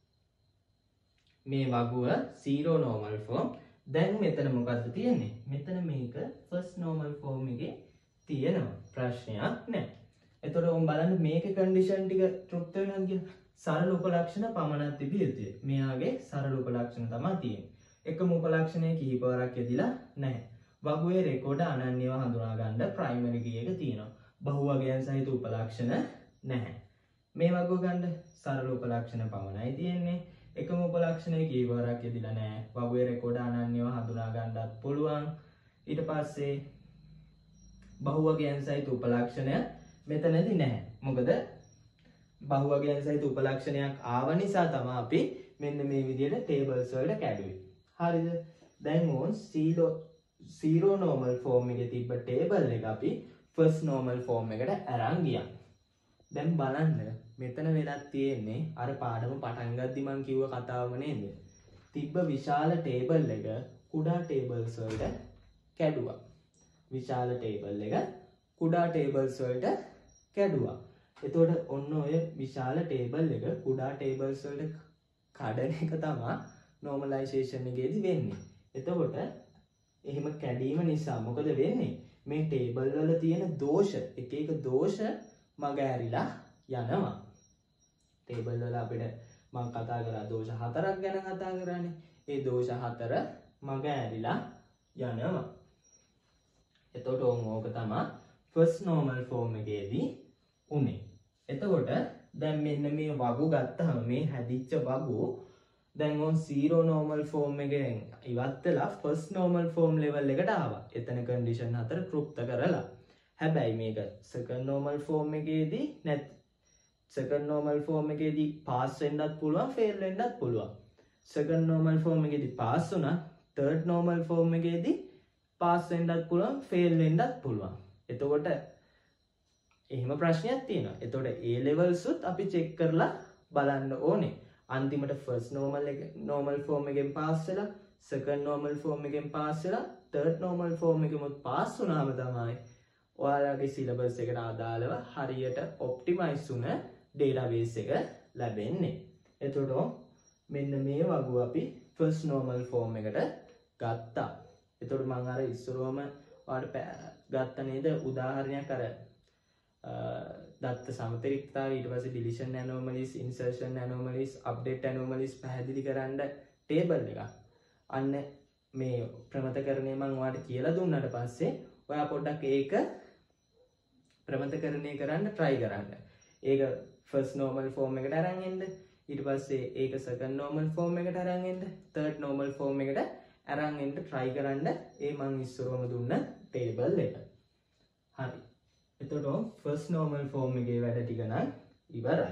Speaker 1: මේ වගුව zero normal form. දැන් මෙතන මොකද්ද තියෙන්නේ? මෙතන මේක first normal form එකේ තියෙනවා. ප්‍රශ්නයක් නැහැ. එතකොට ඔම් බලන්න මේකේ condition ටික තෘප්ත වෙනවද කියලා. සරල උපලක්ෂණ පමණක් තිබිය යුතුයි. මෙයාගේ සරල උපලක්ෂණ තමයි තියෙන්නේ. එකම උපලක්ෂණය කිහිපවරක් යෙදිලා නැහැ. වගුවේ රෙකෝඩ අනන්‍යව හඳුනා ගන්න primary key එක තියෙනවා. බහුවගයන් සහිත උපලක්ෂණ නැහැ. මේ වගුව ගන්න සරල උපලක්ෂණ පමණයි තියෙන්නේ. එකම උපලක්ෂණය කීවරක් යෙදිලා නැහැ. වගුවේ රෙකෝඩ අනන්‍යව හඳුනා ගන්නත් පුළුවන්. ඊට පස්සේ බහුවගයන් සහිත උපලක්ෂණය මෙතනදී නැහැ. මොකද බහුවගයන් සහිත උපලක්ෂණයක් ආව නිසා තමයි අපි මෙන්න මේ විදිහට tables වලට කැඩුවේ. හරිද? දැන් ඕන් zero zero normal form එකේ තිබ්බ table එක අපි first normal form එකට අරන් ගියා. දැන් බලන්න මෙතන වෙනක් තියෙන්නේ අර පාඩම පටන් ගද්දි මම කිව්ව කතාවම නේද? තිබ්බ විශාල table එක කුඩා tables වලට කැඩුවා. විශාල table එක කුඩා tables වලට කැඩුවා. එතකොට ඔන්න ඔය විශාල table එක කුඩා tables වලට කඩන එක තමයි normalization එකේදී වෙන්නේ. එතකොට එහෙම කැඩීම නිසා මොකද වෙන්නේ? මේ table වල තියෙන දෝෂ එක එක දෝෂ මග ඇරිලා යනවා. table වල අපිට මම කතා කරා දෝෂ හතරක් ගැන කතා කරානේ. ඒ දෝෂ හතර මග ඇරිලා යනවා. එතකොට ඕක තමයි first normal form එකේදී උනේ. එතකොට දැන් මෙන්න මේ වගු ගත්තාම මේ හැදිච්ච වගු දැන් on zero normal form එකෙන් ඉවත් වෙලා first normal form level එකට ආවා. එතන condition හතර තෘප්ත කරලා. හැබැයි මේක second normal form එකේදී නැත් second normal form එකේදී pass වෙන්නත් පුළුවන් fail වෙන්නත් පුළුවන්. second normal form එකේදී pass වුණා third normal form එකේදී pass වෙන්නත් පුළුවන් fail වෙන්නත් පුළුවන්. එතකොට එහෙම ප්‍රශ්නයක් තියෙනවා. එතකොට A levels උත් අපි check කරලා බලන්න ඕනේ. අන්තිමට first normal එක normal form එකෙන් pass වෙලා second normal form එකෙන් pass වෙලා third normal form එකෙමුත් pass වුණාම තමයි ඔයාලගේ syllabus එකට අදාළව හරියට optimize වුණ database එක ලැබෙන්නේ. එතකොට මෙන්න මේ වගුව අපි first normal form එකට ගත්තා. එතකොට මම අර ඉස්සරවම ඔයාලට ගත්ත නේද උදාහරණයක් අර දත්ත සමතරික්තාව ඊට පස්සේ deletion anomalies insertion anomalies update anomalies පැහැදිලි කරන්න table එකක්. අන්න මේ ප්‍රමතකරණය මම ඔයාලට කියලා දුන්නාට පස්සේ ඔයා පොඩ්ඩක් ඒක ප්‍රමතකරණය කරන්න try කරන්න. ඒක first normal form එකට අරන් එන්න. ඊට පස්සේ ඒක second normal form එකට අරන් එන්න. third normal form එකට අරන් එන්න try කරන්න ඒ මම ඉස්සරවම දුන්න table එක. හරි. එතකොට first normal form එකේ වැඩ ටික නම් ඉවරයි.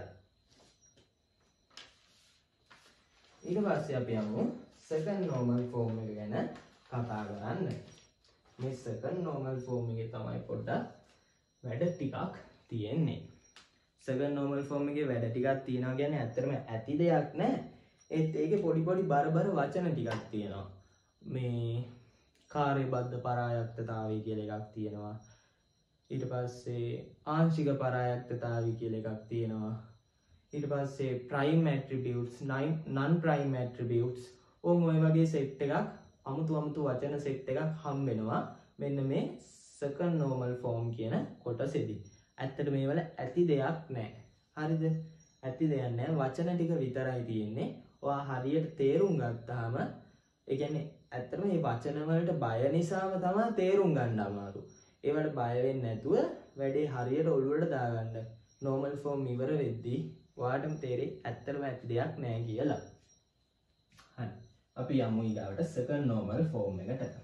Speaker 1: ඊට පස්සේ අපි යමු second normal form එක ගැන කතා කරන්න. මේ second normal form එකේ තමයි පොඩ්ඩක් වැඩ ටිකක් තියෙන්නේ. second normal form එකේ වැඩ ටිකක් තියෙනවා කියන්නේ ඇත්තටම ඇති දෙයක් නෑ. ඒත් ඒකේ පොඩි පොඩි බර බර වචන ටිකක් තියෙනවා. මේ කාර්යබද්ධ පරායත්තතාවය කියලා එකක් තියෙනවා. ඊට පස්සේ ආංශික පරායත්තතාවය කියලා එකක් තියෙනවා. ඊට පස්සේ prime attributes, non prime attributes ඕම ඔය වගේ සෙට් එකක් අමුතු අමුතු වචන සෙට් එකක් හම් වෙනවා මෙන්න මේ second normal form කියන කොටසෙදි. ඇත්තට මේවල ඇති දෙයක් නැහැ. හරිද? ඇති දෙයක් නැහැ. වචන ටික විතරයි තියෙන්නේ. ඔයා හරියට තේරුම් ගත්තාම ඒ කියන්නේ ඇත්තටම මේ වචන වලට බය නිසාම තමයි තේරුම් ගන්න අමාරු. ඒවට බය වෙන්නේ නැතුව වැඩේ හරියට ඔළුවට දාගන්න. normal form ඉවර වෙද්දී ඔයාටම තේරෙයි ඇත්තටම ඇති දෙයක් නැහැ කියලා. හරි. අපි යමු ඊගාවට second normal form එකට.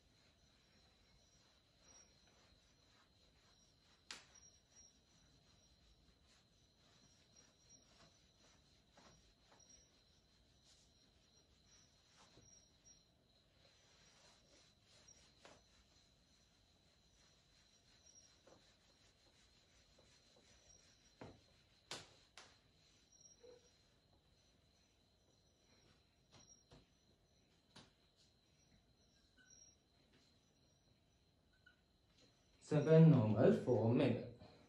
Speaker 1: second normal form එක.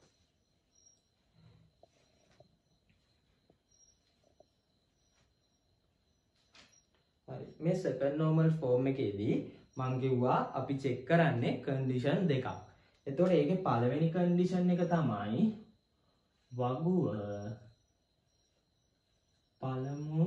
Speaker 1: හරි. මේ second normal form එකේදී මම කිව්වා අපි check කරන්නේ condition දෙකක්. එතකොට ඒකේ පළවෙනි condition එක තමයි වගුව පළමු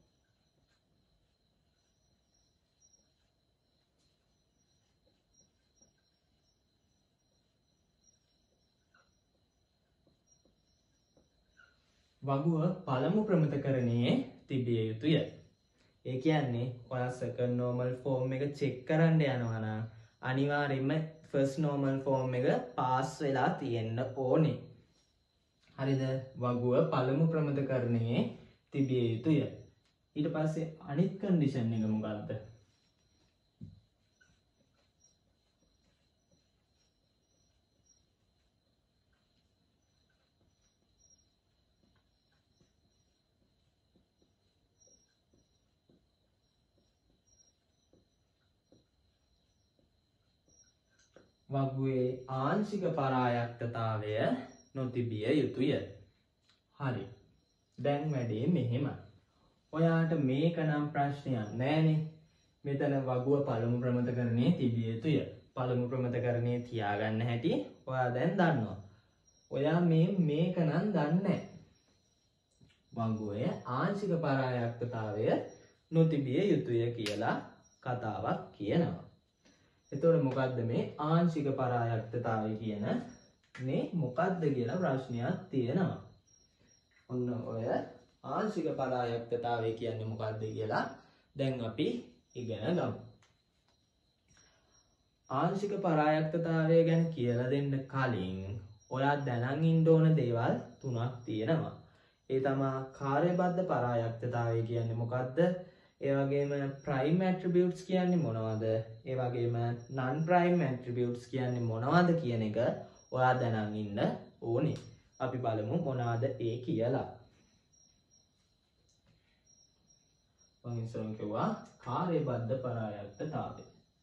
Speaker 1: වගුව පළමු ප්‍රමිතකරණයේ තිබිය යුතුය. ඒ කියන්නේ ඔයා second normal form එක check කරන්න යනවා නම් අනිවාර්යයෙන්ම first normal form එක pass වෙලා තියෙන්න ඕනේ. හරිද? වගුව පළමු ප්‍රමිතකරණයේ තිබිය යුතුය. ඊට පස්සේ අනිත් condition එක මොකක්ද? වගුවේ ආංශික පරායත්තතාවය නොතිබිය යුතුය. හරි. දැන් වැඩේ මෙහෙමයි. ඔයාට මේක නම් ප්‍රශ්නයක් නෑනේ. මෙතන වගුව පළමු ප්‍රමිතකරණයේ තිබිය යුතුය. පළමු ප්‍රමිතකරණයේ තියාගන්න හැටි ඔයා දැන් දන්නවා. ඔයා මේ මේක නම් දන්නේ නෑ. වගුවේ ආංශික පරායත්තතාවය නොතිබිය යුතුය කියලා කතාවක් කියනවා. එතකොට මොකද්ද මේ ආංශික පරායත්තතාවය කියන මේ මොකද්ද කියලා ප්‍රශ්නයක් තියෙනවා. ඔන්න ඔය ආංශික පරායත්තතාවය කියන්නේ මොකද්ද කියලා දැන් අපි ඉගෙන ගමු. ආංශික පරායත්තතාවය ගැන කියලා දෙන්න කලින් ඔයා දැනන් ඉන්න ඕන දේවල් තුනක් තියෙනවා. ඒ තමයි කාර්යබද්ධ පරායත්තතාවය කියන්නේ මොකද්ද? ඒ වගේම prime attributes කියන්නේ මොනවද? ඒ වගේම non prime attributes කියන්නේ මොනවද කියන එක ඔයා දැනන් ඉන්න ඕනේ. අපි බලමු මොනවද ඒ කියලා. මම ඉස්සරහින් කිව්වා කාර්යබද්ධ පරායත්තතාවය.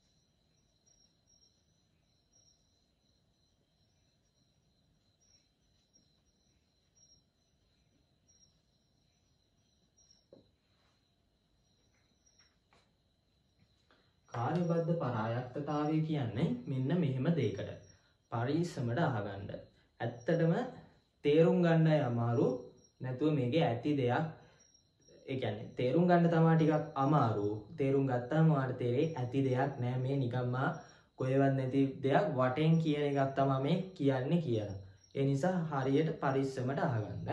Speaker 1: කාර්යබද්ධ පරායත්තතාවය කියන්නේ මෙන්න මෙහෙම දෙයකට. පරිස්සමට අහගන්න. ඇත්තටම තේරුම් ගන්නයි අමාරු. නැතුව මේකේ ඇති දෙයක් ඒ කියන්නේ තේරුම් ගන්න තමයි ටිකක් අමාරු. තේරුම් ගත්තාම ඔයාලට තේරෙයි ඇති දෙයක් නෑ මේ නිකම්ම කොහෙවත් නැති දෙයක් වටෙන් කියන එකක් තමයි මේ කියන්නේ කියලා. ඒ නිසා හරියට පරිස්සමට අහගන්න.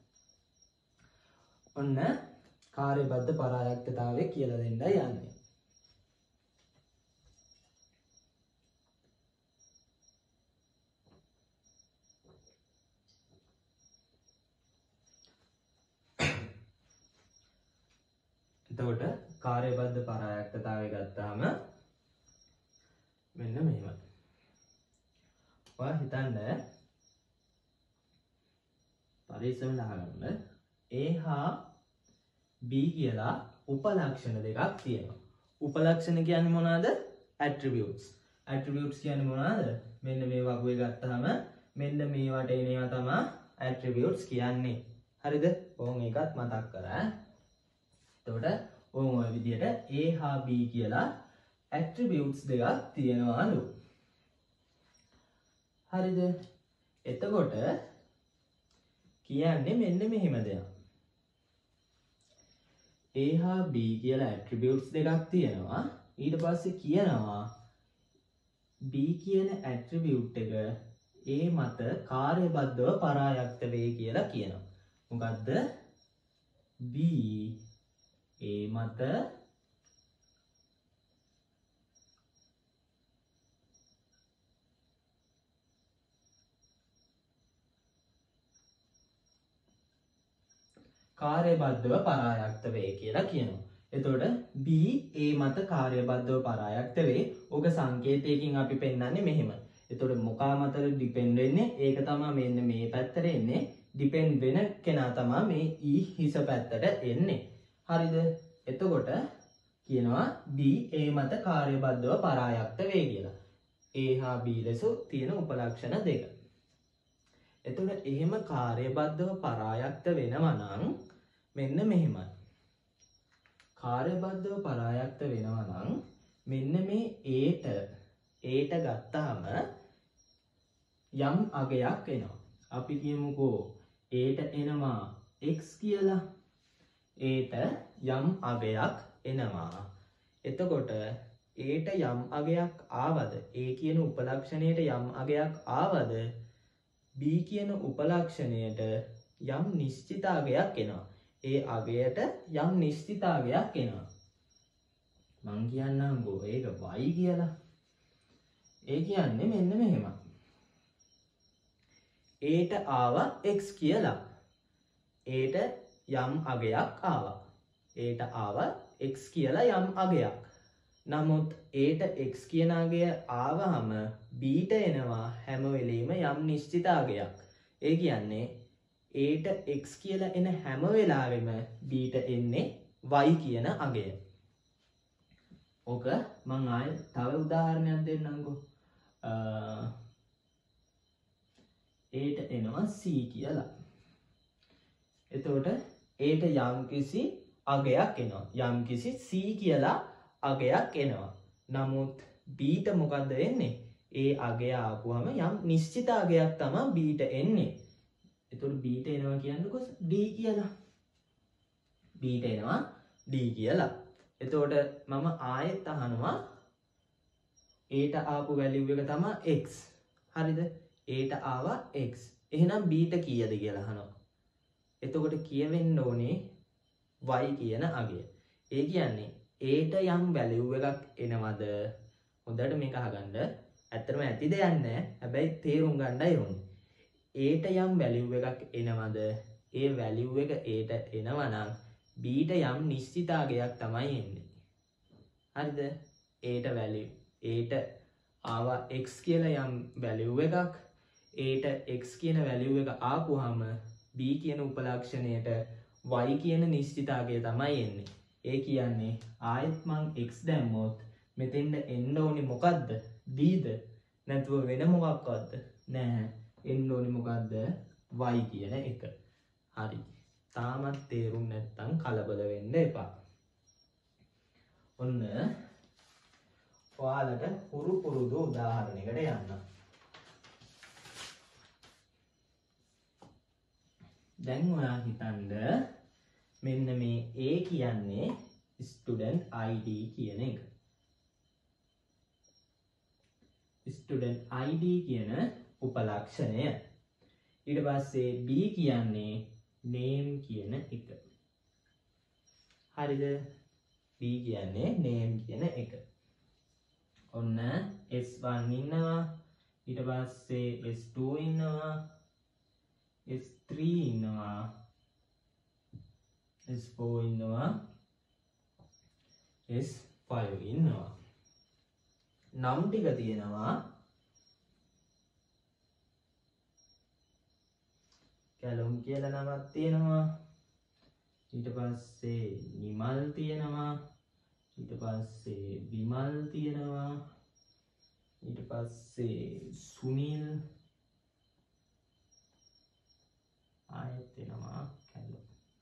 Speaker 1: ඔන්න කාර්යබද්ධ පරායත්තතාවය කියලා දෙන්නයි යන්නේ. එතකොට කාර්යබද්ධ පරායත්තතාවය ගත්තාම මෙන්න මෙහෙමයි. ඔයා හිතන්න පරිස්සමෙන් අහගන්න. A හා B කියලා උපලක්ෂණ දෙකක් තියෙනවා. උපලක්ෂණ කියන්නේ මොනවාද? attributes. attributes කියන්නේ මොනවාද? මෙන්න මේ වගුවේ ගත්තාම මෙන්න මේවට එන ඒවා තමයි attributes කියන්නේ. හරිද? ඕන් එකත් මතක් කරා. එතකොට ඕන් ඔය විදිහට A හා B කියලා attributes දෙකක් තියෙනවාලු. හරිද? එතකොට කියන්නේ මෙන්න මෙහෙම දෙයක්. A හා B කියලා attributes දෙකක් තියෙනවා. ඊට පස්සේ කියනවා B කියන attribute එක A මත කාර්යබද්ධව පරායක්ත වේ කියලා කියනවා. මොකද්ද? B A මත කාර්යබද්ධව පරායක්ත වේ කියලා කියනවා. එතකොට B A මත කාර්යබද්ධව පරායක්ත වේ. ඕක සංකේතයකින් අපි පෙන්නන්නේ මෙහෙම. එතකොට මොකා මතද ඩිපෙන්ඩ් වෙන්නේ? ඒක තමයි මෙන්න මේ පැත්තට එන්නේ. ඩිපෙන්ඩ් වෙන කෙනා තමයි මේ E හිස පැත්තට එන්නේ. හරිද? එතකොට කියනවා B A මත කාර්යබද්ධව පරායක්ත වේ කියලා. A හා B ලෙස තියෙන උපලක්ෂණ දෙක. එතකොට එහෙම කාර්යබද්ධව පරායක්ත වෙනවා නම් මෙන්න මෙහෙමයි. කාර්යබද්ධව පරායක්ත වෙනවා නම් මෙන්න මේ Aට Aට ගත්තාම යම් අගයක් එනවා. අපි කියමුකෝ Aට එනවා x කියලා. Aට යම් අගයක් එනවා. එතකොට Aට යම් අගයක් ආවද? A කියන උපලක්ෂණයට යම් අගයක් ආවද? B කියන උපලක්ෂණයට යම් නිශ්චිත අගයක් එනවා. ඒ අගයට යම් නිශ්චිත අගයක් එනවා. මං කියන්නම්කෝ ඒක y කියලා. ඒ කියන්නේ මෙන්න මෙහෙමයි. Aට ආවා x කියලා. Aට යම් අගයක් ආවා. Aට ආවා x කියලා යම් අගයක්. නමුත් Aට x කියන අගය ආවහම Bට එනවා හැම වෙලෙම යම් නිශ්චිත අගයක්. ඒ කියන්නේ Aට x කියලා එන හැම වෙලාවෙම Bට එන්නේ y කියන අගය. ඕක මං ආයෙ තව උදාහරණයක් දෙන්නම්කෝ. Aට එනවා c කියලා. එතකොට Aට යම්කිසි අගයක් එනවා. යම්කිසි c කියලා අගයක් එනවා. නමුත් Bට මොකද්ද එන්නේ? ඒ අගය ආපුවම යම් නිශ්චිත අගයක් තමයි Bට එන්නේ. එතකොට Bට එනවා කියන්නකො D කියලා. Bට එනවා D කියලා. එතකොට මම ආයෙත් අහනවා Aට ආපු වැලියු එක තමයි x. හරිද? Aට ආවා x. එහෙනම් Bට කීයද කියලා අහනවා. එතකොට කියවෙන්න ඕනේ y කියන අගය. ඒ කියන්නේ Aට යම් වැලියු එකක් එනවද? හොඳට මේක අහගන්න. ඇත්තටම ඇති දෙයක් නැහැ. හැබැයි තේරුම් ගන්නයි ඕනේ. Aට යම් වැලියු එකක් එනවද? ඒ වැලියු එක Aට එනවා නම් Bට යම් නිශ්චිත අගයක් තමයි එන්නේ. හරිද? Aට වැලියු Aට ආවා x කියලා යම් වැලියු එකක්. Aට x කියන වැලියු එක ආපුවාම B කියන උපලක්ෂණයට y කියන නිශ්චිත අගය තමයි එන්නේ. ඒ කියන්නේ ආයෙත් මං x දැම්මොත් මෙතෙන්ට එන්න ඕනේ මොකද්ද? Dද? නැතුව වෙන මොකක්වත්ද? නැහැ. එන්න ඕනේ මොකද්ද? y කියන එක. හරි. තාමත් තේරුම් නැත්නම් කලබල වෙන්න එපා. ඔන්න ඔයාලට පුරු පුරුදු උදාහරණයකට යන්න. දැන් ඔයා හිතන්න මෙන්න මේ A කියන්නේ student I D කියන එක. student I D කියන උපලක්ෂණය. ඊට පස්සේ B කියන්නේ name කියන එක. හරිද? B කියන්නේ name කියන එක. ඔන්න S one ඉන්නවා. ඊට පස්සේ S two ඉන්නවා. S three ඉන්නවා. S four ඉන්නවා. S five ඉන්නවා. නම් ටික තියෙනවා. කැලුම් කියලා නමක් තියෙනවා. ඊට පස්සේ නිමල් තියෙනවා. ඊට පස්සේ විමල් තියෙනවා ඊට පස්සේ සුනිල් ආයෙත් එනවා කැලෝ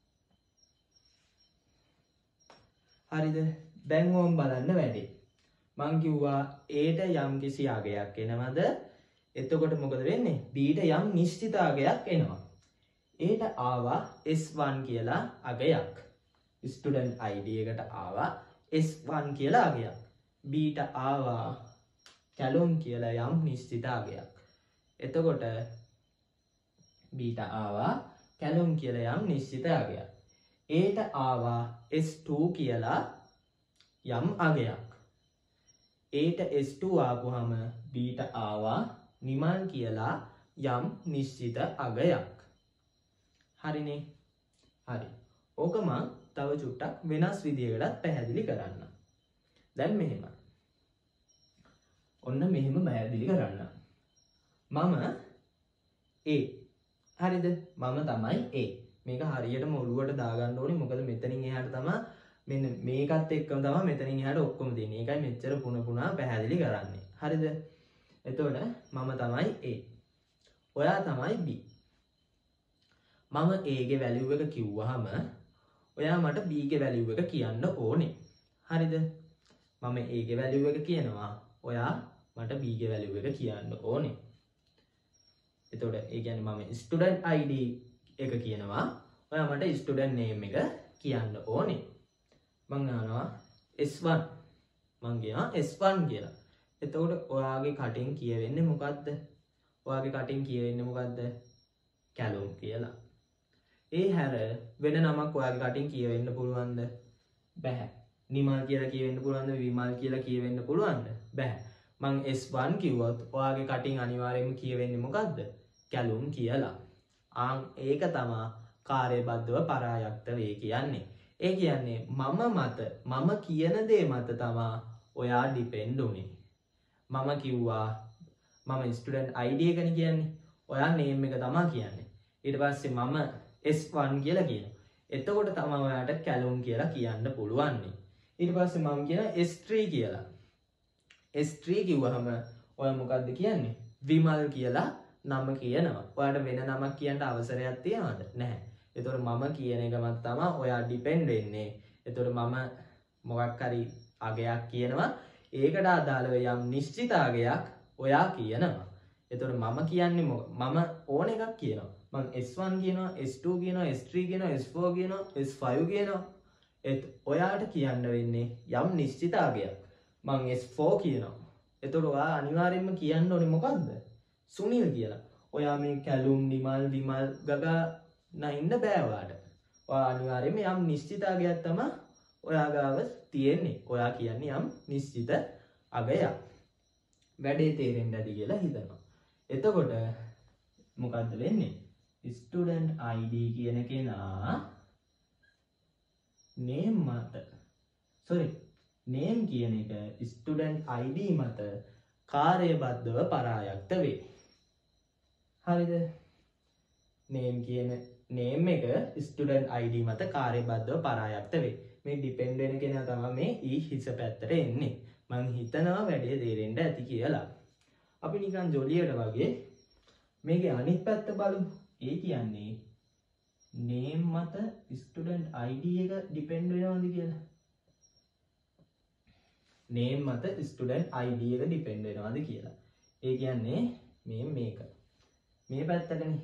Speaker 1: හරිද දැන් ඕම් බලන්න වැඩේ මං කිව්වා A ට යම් කිසි අගයක් එනවද එතකොට මොකද වෙන්නේ B ට යම් නිශ්චිත අගයක් එනවා A ට ආවා S one කියලා අගයක් student I D එකට ආවා S one කියලා අගයක් B ට ආවා කැලුම් කියලා යම් නිශ්චිත අගයක් එතකොට B ට ආවා කැලුම් කියලා යම් නිශ්චිත අගයක් A ට ආවා S two කියලා යම් අගයක් A ට S two ආපුහම B ට ආවා නිමල් කියලා යම් නිශ්චිත අගයක් හරිනේ හරි ඕක මම තව චුට්ටක් වෙනස් විදියකටත් පැහැදිලි කරන්න දැන් මෙහෙම ඔන්න මෙහෙම පැහැදිලි කරන්න මම A හරිද මම තමයි A මේක හරියටම ඔලුවට දාගන්න ඕනේ මොකද මෙතනින් එහාට තමයි මෙන්න මේකත් එක්කම තමයි මෙතනින් එහාට ඔක්කොම දෙන්නේ ඒකයි මෙච්චර පුන පුනා පැහැදිලි කරන්නේ හරිද එතකොට මම තමයි A ඔයා තමයි B මම A ගේ වැලියු එක කිව්වහම ඔයා මට B ගේ වැලියු එක කියන්න ඕනේ හරිද මම A ගේ වැලියු එක කියනවා ඔයා මට B ගේ වැලියු එක කියන්න ඕනේ එතකොට ඒ කියන්නේ මම student I D එක කියනවා ඔයා මට student name එක කියන්න ඕනේ මං අහනවා S one මං කියනවා S one කියලා එතකොට ඔයාගේ කටින් කියවෙන්නේ මොකද්ද ඔයාගේ කටින් කියවෙන්නේ මොකද්ද කැලුම් කියලා ඒ හැර වෙන නමක් ඔයාගේ කටින් කියවෙන්න පුළුවන්ද බැහැ නිමල් කියලා කියවෙන්න පුළුවන්ද විමල් කියලා කියවෙන්න පුළුවන්ද බැහැ මං S one කිව්වොත් ඔයාගේ කටින් අනිවාර්යයෙන්ම කියවෙන්නේ මොකද්ද කැලුම් කියලා ආන් ඒක තමයි කාර්යබද්ධව පරායක්ත වේ කියන්නේ ඒ කියන්නේ මම මත මම කියන දේ මත තමයි ඔයා ඩිපෙන්ඩ් උනේ මම කිව්වා මම ස්ටුඩන්ට් I D එකනේ කියන්නේ ඔයා නේම් එක තමයි කියන්නේ ඊට පස්සේ මම S one කියලා කියනවා එතකොට තමයි ඔයාට කැලුම් කියලා කියන්න පුළුවන් ඊට පස්සේ මම කියන S three කියලා S three කිව්වහම ඔයා මොකද්ද කියන්නේ විමල් කියලා නම කියනවා ඔයාට වෙන නමක් කියන්න අවසරයක් තියනවද නැහැ එතකොට මම කියන එකමත් තමයි ඔයා ඩිපෙන්ඩ් වෙන්නේ එතකොට මම මොකක් හරි අගයක් කියනවා ඒකට අදාළව යම් නිශ්චිත අගයක් ඔයා කියනවා එතකොට මම කියන්නේ මම ඕන එකක් කියනවා මම S one කියනවා S two කියනවා S three කියනවා S four කියනවා S five කියනවා ඒත් ඔයාට කියන්න වෙන්නේ යම් නිශ්චිත අගයක් මම S four කියනවා එතකොට ඔයා අනිවාර්යයෙන්ම කියන්න ඕනේ මොකද්ද සුනිල් කියලා ඔයා මේ කැලුම් නිමල් විමල් ගගා නයින්න බෑ ඔයාට ඔයා අනිවාර්යයෙන්ම යම් නිශ්චිත අගයක් තමයි ඔයා ගාව තියෙන්නේ ඔයා කියන්නේ යම් නිශ්චිත අගයක් වැඩේ තේරෙන්න ඇති කියලා හිතනවා එතකොට මොකද්ද වෙන්නේ student I D කියන කෙනා name මත sorry name කියන එක student I D මත කාර්යබද්ධව පරායක්ත වේ හරිද name කියන name එක student I D මත කාර්යබද්ධව පරායක්ත වේ මේ depend වෙන කෙනා තමයි මේ e හිස පැත්තට එන්නේ මං හිතනවා වැඩේ තේරෙන්න ඇති කියලා අපි නිකන් ජොලියට වගේ මේකේ අනිත් පැත්ත බලමු ඒ කියන්නේ name මත student I D එක depend වෙනවද කියලා name මත student I D එක depend වෙනවද කියලා ඒ කියන්නේ මේ මේක මේ පැත්තටනේ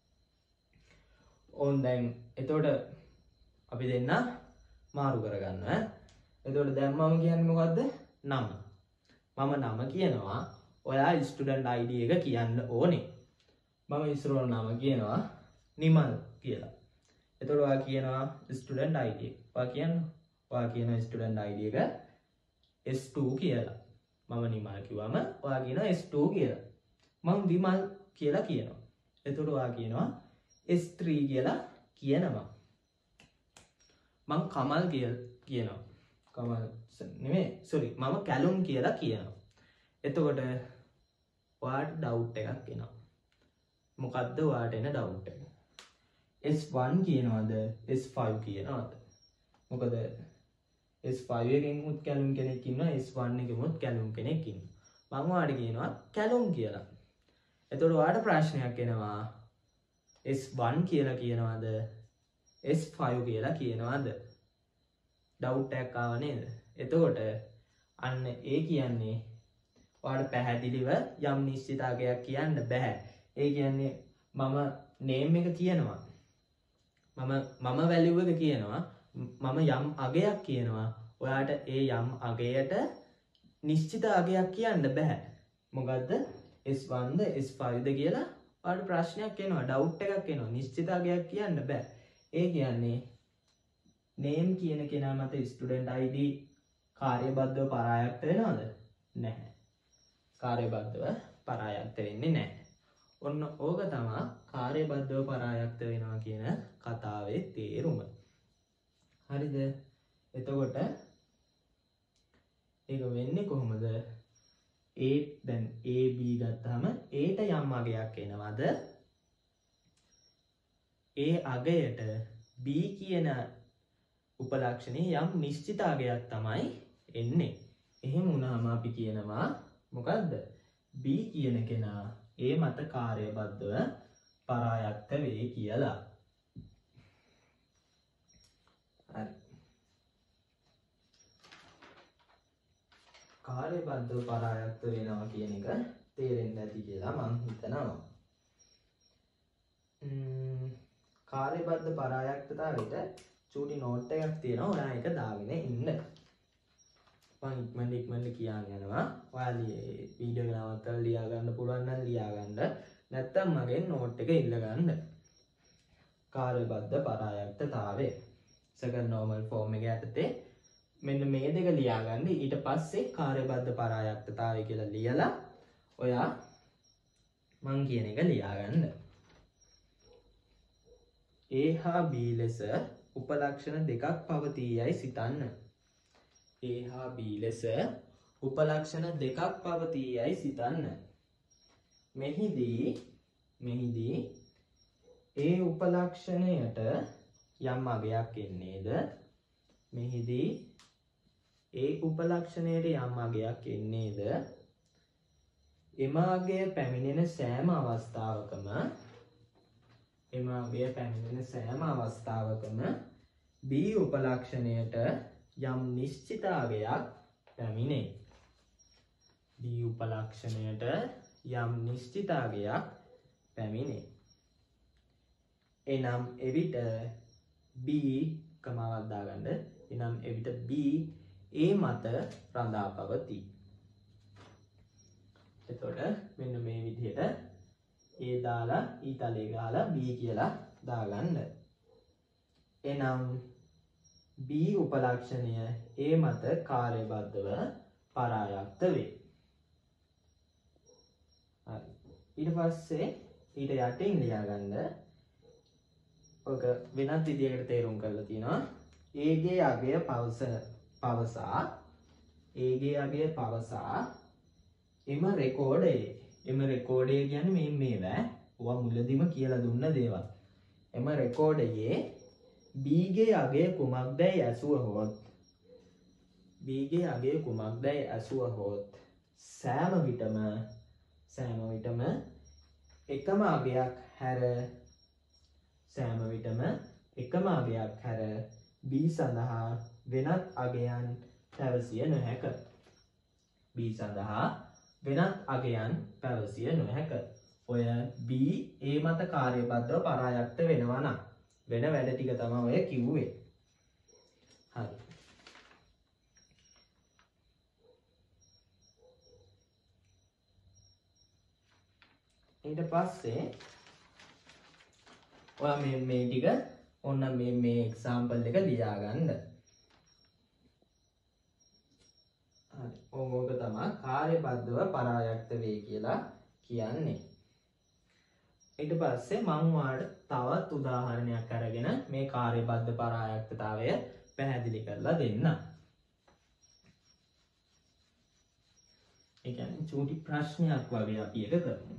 Speaker 1: ඕන් දැන් එතකොට අපි දෙන්න මාරු කරගන්න එතකොට දැන් මම කියන්නේ මොකද්ද නම මම නම කියනවා ඔයා ස්ටුඩන්ට් I D එක කියන්න ඕනේ මම ඉස්සරහට නම කියනවා නිමල් කියලා එතකොට ඔයා කියනවා ස්ටුඩන්ට් I D ඔයා කියනවා ඔයා කියනවා ස්ටුඩන්ට් I D එක S two කියලා මම නිමල් කිව්වම ඔයා කියනවා S two කියලා මම විමල් කියලා කියනවා එතකොට ඔයා කියනවා S three කියලා කියනවා මම කමල් කියනවා කමල් නෙමෙයි sorry මම කැලුම් කියලා කියනවා එතකොට ඔයාට ඩවුට් එකක් එනවා මොකද්ද ඔයාට එන ඩවුට් එක S one කියනවද S five කියනවද මොකද S five එකෙමුත් කැලුම් කෙනෙක් ඉන්නවා S one එකෙමුත් කැලුම් කෙනෙක් ඉන්නවා මම ඔයාලට කියනවා කැලුම් කියලා එතකොට ඔයාලට ප්‍රශ්නයක් එනවා S one කියලා කියනවාද S five කියලා කියනවාද ඩවුට් එකක් ආව නේද එතකොට අන්න ඒ කියන්නේ ඔයාලට පැහැදිලිව යම් නිශ්චිත අගයක් කියන්න බෑ ඒ කියන්නේ මම නේම් එක කියනවා මම මම වැලියු එක කියනවා මම යම් අගයක් කියනවා ඔයාට ඒ යම් අගයට නිශ්චිත අගයක් කියන්න බෑ මොකද්ද S one ද S five ද කියලා ඔයාලට ප්‍රශ්නයක් එනවා ඩවුට් එකක් එනවා නිශ්චිත අගයක් කියන්න බෑ ඒ කියන්නේ name කියන කෙනා මත student I D කාර්යබද්ධව පරායක්ත වෙනවද නැහැ කාර්යබද්ධව පරායක්ත වෙන්නේ නැහැ ඔන්න ඕක තමයි කාර්යබද්ධව පරායක්ත වෙනවා කියන කතාවේ තේරුම හරිද එතකොට ඒක වෙන්නේ කොහොමද A දැන් A B ගත්තාම A ට යම් අගයක් එනවද ඒ අගයට B කියන උපලක්ෂණයේ යම් නිශ්චිත අගයක් තමයි එන්නේ එහෙම වුණාම අපි කියනවා මොකද්ද B කියන කෙනා A මත කාර්යබද්ධව පරායක්ත වේ කියලා හරි කාර්යබද්ධව පරායක්ත වෙනවා කියන එක තේරෙන්නේ නැති කියලා මම හිතනවා ම්ම් කාර්යබද්ධ පරායක්තතාවයට චූටි නෝට් එකක් තියෙනවා ඔයා ඒක දාගෙන ඉන්න මම ඉක්මනට ඉක්මනට කියන්න යනවා ඔයාලා වීඩියෝ එක නවත්තලා ලියා ගන්න පුළුවන් නම් ලියා ගන්න නැත්නම් මගෙන් නෝට් එක ඉල්ල ගන්න කාර්යබද්ධ පරායක්තතාවය second normal form එක යටතේ මෙන්න මේ දෙක ලියා ගන්න ඊට පස්සේ කාර්යබද්ධ පරායක්තතාවය කියලා ලියලා ඔයා මං කියන එක ලියා ගන්න A හා B ලෙස උපලක්ෂණ දෙකක් පවතීයයි සිතන්න A හා B ලෙස උපලක්ෂණ දෙකක් පවතීයයි සිතන්න මෙහිදී මෙහිදී A උපලක්ෂණයට යම් අගයක් එන්නේද මෙහිදී A උපලක්ෂණයට යම් අගයක් එන්නේද එම අගය පැමිණෙන සෑම අවස්ථාවකම එම අගය පැමිණෙන සෑම අවස්ථාවකම B උපලක්ෂණයට යම් නිශ්චිත අගයක් පැමිණේ B උපලක්ෂණයට යම් නිශ්චිත අගයක් පැමිණේ එනම් එවිට B කමාවක් දාගන්න එනම් එවිට B A මත රඳා පවතී එතකොට මෙන්න මේ විදිහට A දාලා ඊතලේ ගහලා B කියලා දාගන්න එනම් B උපලක්ෂණය A මත කාර්යබද්ධව පරායක්ත වේ හරි ඊට පස්සේ ඊට යටින් ලියාගන්න ඔක වෙනත් විදිහකට තේරුම් කරලා තියෙනවා A ගේ අගය පවස පවසා A ගේ අගය පවසා එම රෙකෝඩයේ එම රෙකෝඩය කියන්නේ මේ මේවා ඔවා මුලදිම කියලා දුන්න දේවල් එම රෙකෝඩයේ B ගේ අගය කුමක්දයි ඇසුවහොත් B ගේ අගය කුමක්දයි ඇසුවහොත් සෑම විටම සෑම විටම එකම අගයක් හැර සෑම විටම එකම අගයක් හැර B සඳහා වෙනත් අගයන් පැවසිය නොහැක B සඳහා වෙනත් අගයන් පැවසිය නොහැක ඔය B A මත කාර්යබද්ධව පරායක්ත වෙනවා නම් වෙන වැඩ ටික තමයි ඔය කිව්වේ හරි ඊට පස්සේ ඔයා මේ මේ ටික ඔන්න මේ මේ එක්සැම්පල් එක ලියා ගන්න හරි ඕක තමයි කාර්යබද්ධව පරායක්ත වේ කියලා කියන්නේ ඊට පස්සේ මම ඔයාලට තවත් උදාහරණයක් අරගෙන මේ කාර්යබද්ධ පරායක්තතාවය පැහැදිලි කරලා දෙන්න. ඒ කියන්නේ චූටි ප්‍රශ්නයක් වගේ අපි එක කරමු.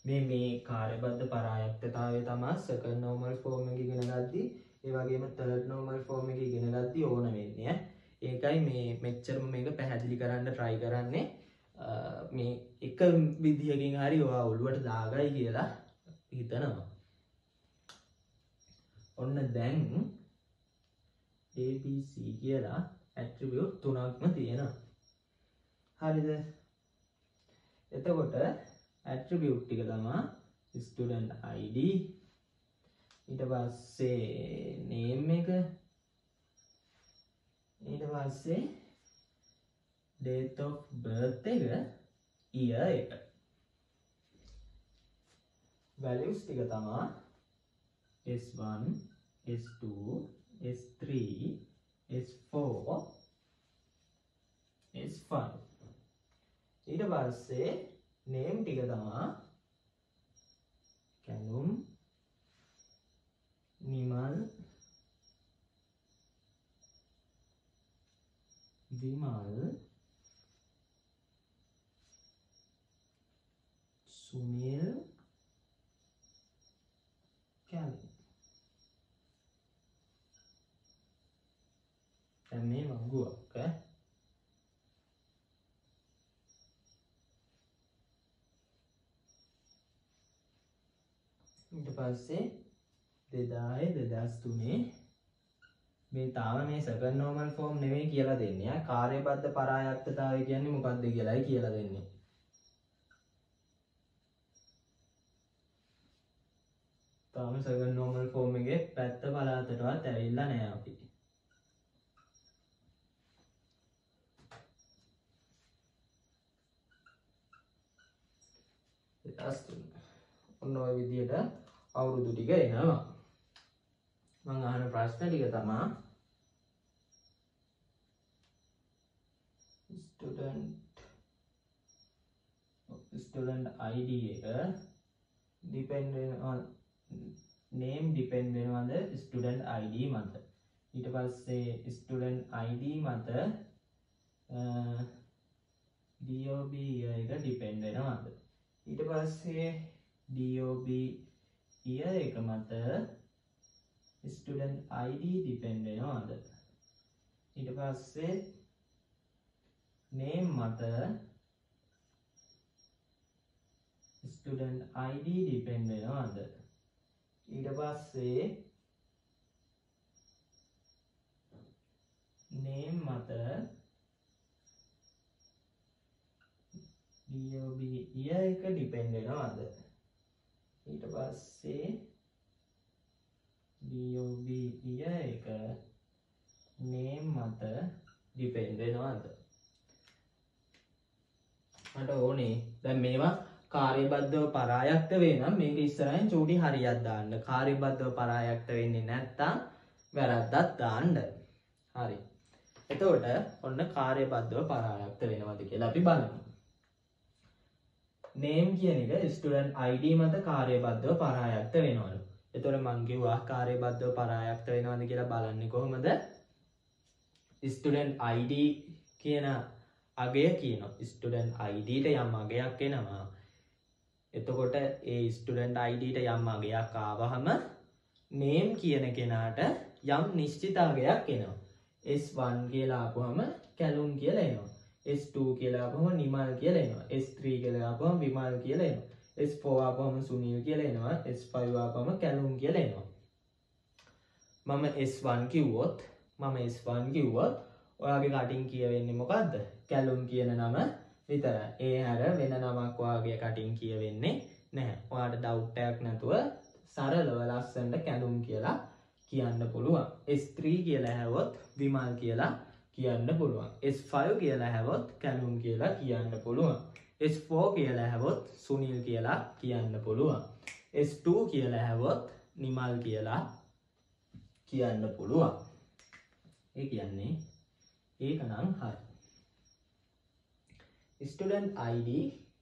Speaker 1: මේ මේ කාර්යබද්ධ පරායක්තතාවය තමයි second normal form එක ඉගෙන ගද්දී ඒ වගේම third normal form එක ඉගෙන ගද්දී ඕන වෙන්නේ. ඒකයි මේ මෙච්චරම මේක පැහැදිලි කරන්න try කරන්නේ. මේ එක විදිහකින් හරි ඔයා ඔළුවට දාගයි කියලා හිතනවා. ඔන්න දැන් A B C කියලා attribute තුනක්ම තියෙනවා. හරිද? එතකොට attribute ටික තමයි student I D, ඊට පස්සේ name එක, ඊට පස්සේ date of birth එක, year එක. values ටික තමයි S one, S two, S three, S four, S five. ඊට පස්සේ name ටික තමයි කැලුම්, නිමල්, විමල්, සුනිල්, කැලුම්. දැන් මේ මඟුවක් ඈ ඊට පස්සේ දෙදාය දෙදස් තුනේ මේ තාම මේ second normal form නෙවෙයි කියලා දෙන්නේ. ආ කාර්යබද්ධ පරායක්තතාවය කියන්නේ මොකක්ද කියලායි කියලා දෙන්නේ. තාම second normal form එකේ පැත්ත පළාතටවත් ඇවිල්ලා නැහැ අපි. දෙදස් තුන ඔන්න ඔය විදියට අවුරුදු ටික එනවා. මම අහන ප්‍රශ්න ටික තමයි student student I D එක depend on name depend වෙනවද student I D මත. ඊට පස්සේ student I D මත D O B එක depend වෙනවද. ඊට පස්සේ D O B year එක මත student I D depend වෙනවද. ඊට පස්සේ name මත student I D depend වෙනවද. ඊට පස්සේ name මත D O B year එක depend වෙනවද. ඊට පස්සේ D O B year එක name මත depend වෙනවද. මට ඕනේ දැන් මේවා කාර්යබද්ධව පරායක්ත වේ නම් මේක ඉස්සරහින් චූටි හරියක් දාන්න. කාර්යබද්ධව පරායක්ත වෙන්නේ නැත්තම් වැරද්දක් දාන්න. හරි. එතකොට ඔන්න කාර්යබද්ධව පරායක්ත වෙනවද කියලා අපි බලමු. name කියන එක student I D මත කාර්යබද්ධව පරායක්ත වෙනවලු. එතකොට මං කිව්වා කාර්යබද්ධව පරායක්ත වෙනවද කියලා බලන්නේ කොහොමද? student I D කියන අගය කියනවා. student I D ට යම් අගයක් එනවා. එතකොට ඒ student I D ට යම් අගයක් ආවහම name කියන කෙනාට යම් නිශ්චිත අගයක් එනවා. S one කියලා ආපුවම කැලුම් කියලා එනවා. S two කියලා ආපුවම නිමල් කියලා එනවා. S three කියලා ආපුවම විමල් කියලා එනවා. S four ආපුවම සුනිල් කියලා එනවා. S five ආපුවම කැලුම් කියලා එනවා. මම S one කිව්වොත් මම S one කිව්වොත් ඔයාගේ කටින් කියවෙන්නේ මොකද්ද? කැලුම් කියන නම විතරයි. ඒ හැර වෙන නමක් ඔයාගේ කටින් කියවෙන්නේ නැහැ. ඔයාට ඩවුට් එකක් නැතුව සරලව ලස්සනට කැලුම් කියලා කියන්න පුළුවන්. S three කියලා හැවොත් විමල් කියලා කියන්න පුළුවන්. S five කියලා හැවොත් කැලුම් කියලා කියන්න පුළුවන්. S four කියලා හැවොත් සුනිල් කියලා කියන්න පුළුවන්. S two කියලා හැවොත් නිමල් කියලා කියන්න පුළුවන්. ඒ කියන්නේ ඒක නම් හරි. student I D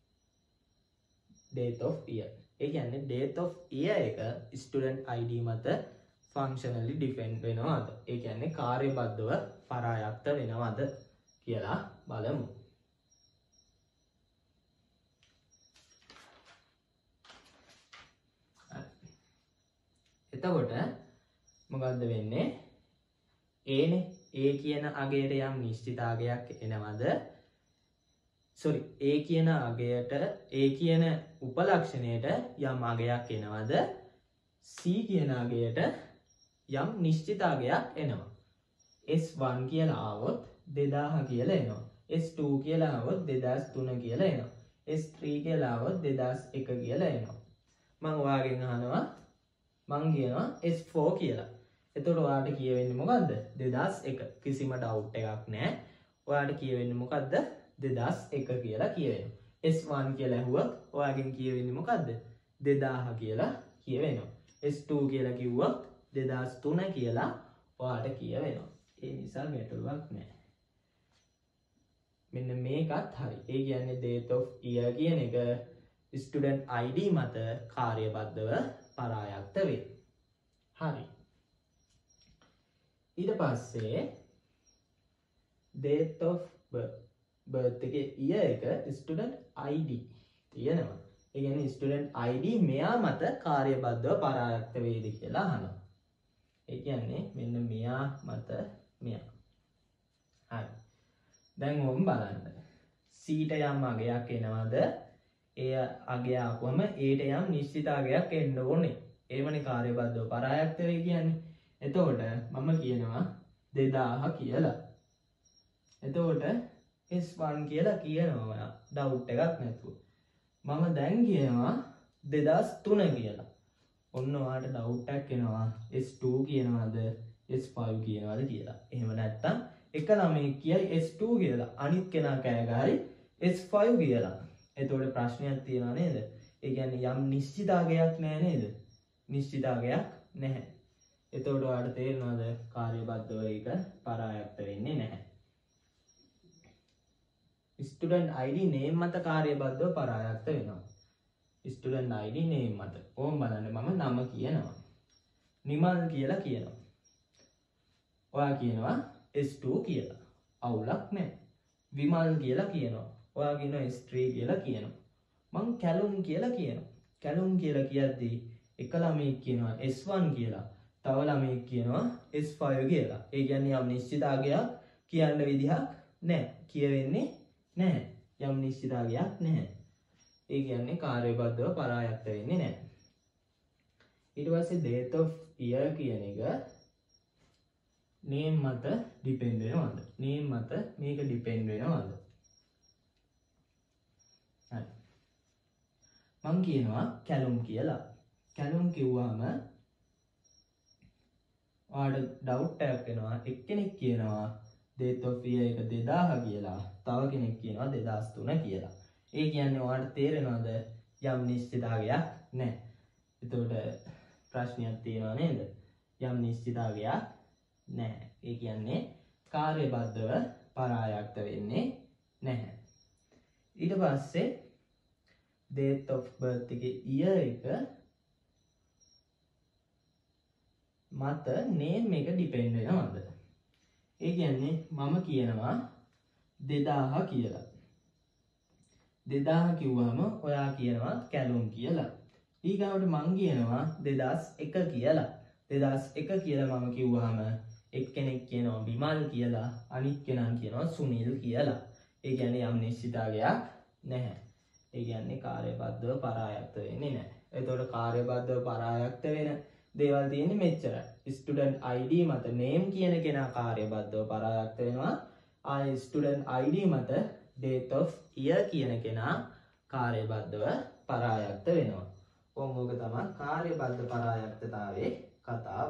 Speaker 1: date of year. ඒ කියන්නේ date of year එක student I D මත functionally depend වෙනවද? ඒ කියන්නේ කාර්යබද්ධව පරායක්ත වෙනවද කියලා බලමු. එතකොට මොකද්ද වෙන්නේ? A නේ. A කියන අගයට යම් නිශ්චිත අගයක් එනවද? sorry A කියන අගයට A කියන උපලක්ෂණයට යම් අගයක් එනවද? C කියන අගයට යම් නිශ්චිත අගයක් එනවා. S one කියලා ආවොත් දෙදාහ කියලා එනවා. S two කියලා ආවොත් දෙදාස් තුන කියලා එනවා. S three කියලා ආවොත් දෙදාස් එක කියලා එනවා. මම ඔයාගෙන් අහනවා මං කියනවා S four කියලා. එතකොට ඔයාලට කියවෙන්නේ මොකද්ද? දෙදාස් එක. කිසිම ඩවුට් එකක් නැහැ. ඔයාලට කියවෙන්නේ මොකද්ද? දෙදාස් එක කියලා කියවෙනවා. S one කියලා ඇහුවොත් ඔයාගෙන් කියවෙන්නේ මොකද්ද? දෙදාහ කියලා කියවෙනවා. S two කියලා කිව්වොත් දෙදාස් තුන කියලා ඔයාලට කියවෙනවා. ඒ නිසා ගැටලුවක් නැහැ. මෙන්න මේකත් හරි. ඒ කියන්නේ date of year කියන එක student I D මත කාර්යබද්ධව පරායත්ත වේ. හරි. ඊට පස්සේ date of birth birth එකේ year එක student I D තියෙනවා. ඒ කියන්නේ student I D මෙයා මත කාර්යබද්ධව පරායත්ත වේද කියලා අහනවා. ඒ කියන්නේ මෙන්න මෙයා මත මෙයා. හරි. දැන් ඕම් බලන්න. C ට යම් අගයක් එනවද? ඒ අගය ආවම A ට යම් නිශ්චිත අගයක් එන්න ඕනේ. ඒවනේ කාර්යබද්ධව පරායත්ත වේ කියන්නේ. එතකොට මම කියනවා දෙදාහ කියලා. එතකොට S one කියලා කියනවා ඔයා ඩවුට් එකක් නැතුව. මම දැන් කියනවා දෙදාස් තුන කියලා. ඔන්න ඔයාලට ඩවුට් එකක් එනවා S two කියනවාද S five කියනවාද කියලා. එහෙම නැත්තම් එක ළමෙක් කියයි S two කියලා. අනිත් කෙනා කෑ ගහයි S five කියලා. එතකොට ප්‍රශ්නයක් තියෙනවා නේද? ඒ කියන්නේ යම් නිශ්චිත අගයක් නැහැ නේද? නිශ්චිත අගයක් නැහැ. එතකොට ඔයාලට තේරෙනවද කාර්යබද්ධව ඒක පරායත්ත වෙන්නේ නැහැ. student I D name මත කාර්යබද්ධව පරායත්ත වෙනවා. student I D name මත. ඕම් බලන්න මම නම කියනවා. නිමල් කියලා කියනවා. ඔයා කියනවා S two කියලා. අවුලක් නැහැ. විමල් කියලා කියනවා. ඔයා කියනවා S three කියලා කියනවා. මං කැලුම් කියලා කියනවා. කැලුම් කියලා කියද්දී එක ළමෙක් කියනවා S one කියලා. තව ළමෙක් කියනවා S five කියලා. ඒ කියන්නේ යම් නිශ්චිත අගයක් කියන්න විදිහක් නැහැ. කියවෙන්නේ නැහැ. යම් නිශ්චිත අගයක් නැහැ. ඒ කියන්නේ කාර්යබද්ධව පරායත්ත වෙන්නේ නැහැ. ඊට පස්සේ date of year කියන එක name මත depend වෙනවද? name මත මේක depend වෙනවද? හරි. මං කියනවා කැලුම් කියලා. කැලුම් කිව්වම ඔයාලට ඩවුට් එකක් එනවා. එක්කෙනෙක් කියනවා date of year එක දෙදාහ කියලා. තව කෙනෙක් කියනවා දෙදාස් තුන කියලා. ඒ කියන්නේ ඔයාලට තේරෙනවද යම් නිශ්චිත අගයක් නැහැ. එතකොට ප්‍රශ්නයක් තියෙනවා නේද? යම් නිශ්චිත අගයක් නැහැ. ඒ කියන්නේ කාර්යබද්ධව පරායත්ත වෙන්නේ නැහැ. ඊට පස්සේ date of birth එකේ year එක මත name එක depend වෙනවද? ඒ කියන්නේ මම කියනවා දෙදාහ කියලා. දෙදාහ කිව්වම ඔයා කියනවා කැලුම් කියලා. ඊගාවට මං කියනවා දෙදාස් එක කියලා. දෙදාස් එක කියලා මම කිව්වහම එක්කෙනෙක් කියනවා විමල් කියලා. අනිත් කෙනා කියනවා සුනිල් කියලා. ඒ කියන්නේ යම් නිශ්චිත අගයක් නැහැ. ඒ කියන්නේ කාර්යබද්ධව පරායත්ත වෙන්නේ නැහැ. එතකොට කාර්යබද්ධව පරායත්ත වෙන දේවල් තියෙන්නේ මෙච්චරයි. student I D මත name කියන කෙනා කාර්යබද්ධව පරායත්ත වෙනවා. ආයි student I D මත date of year කියන කෙනා කාර්යබද්ධව පරායත්ත වෙනවා. ඕක තමයි කාර්යබද්ධ පරායත්තතාවයේ කතාව.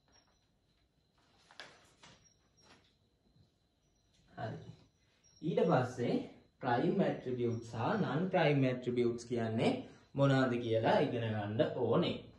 Speaker 1: හරි. ඊට පස්සේ prime attributes සහ non prime attributes කියන්නේ මොනවද කියලා ඉගෙන ගන්න ඕනේ.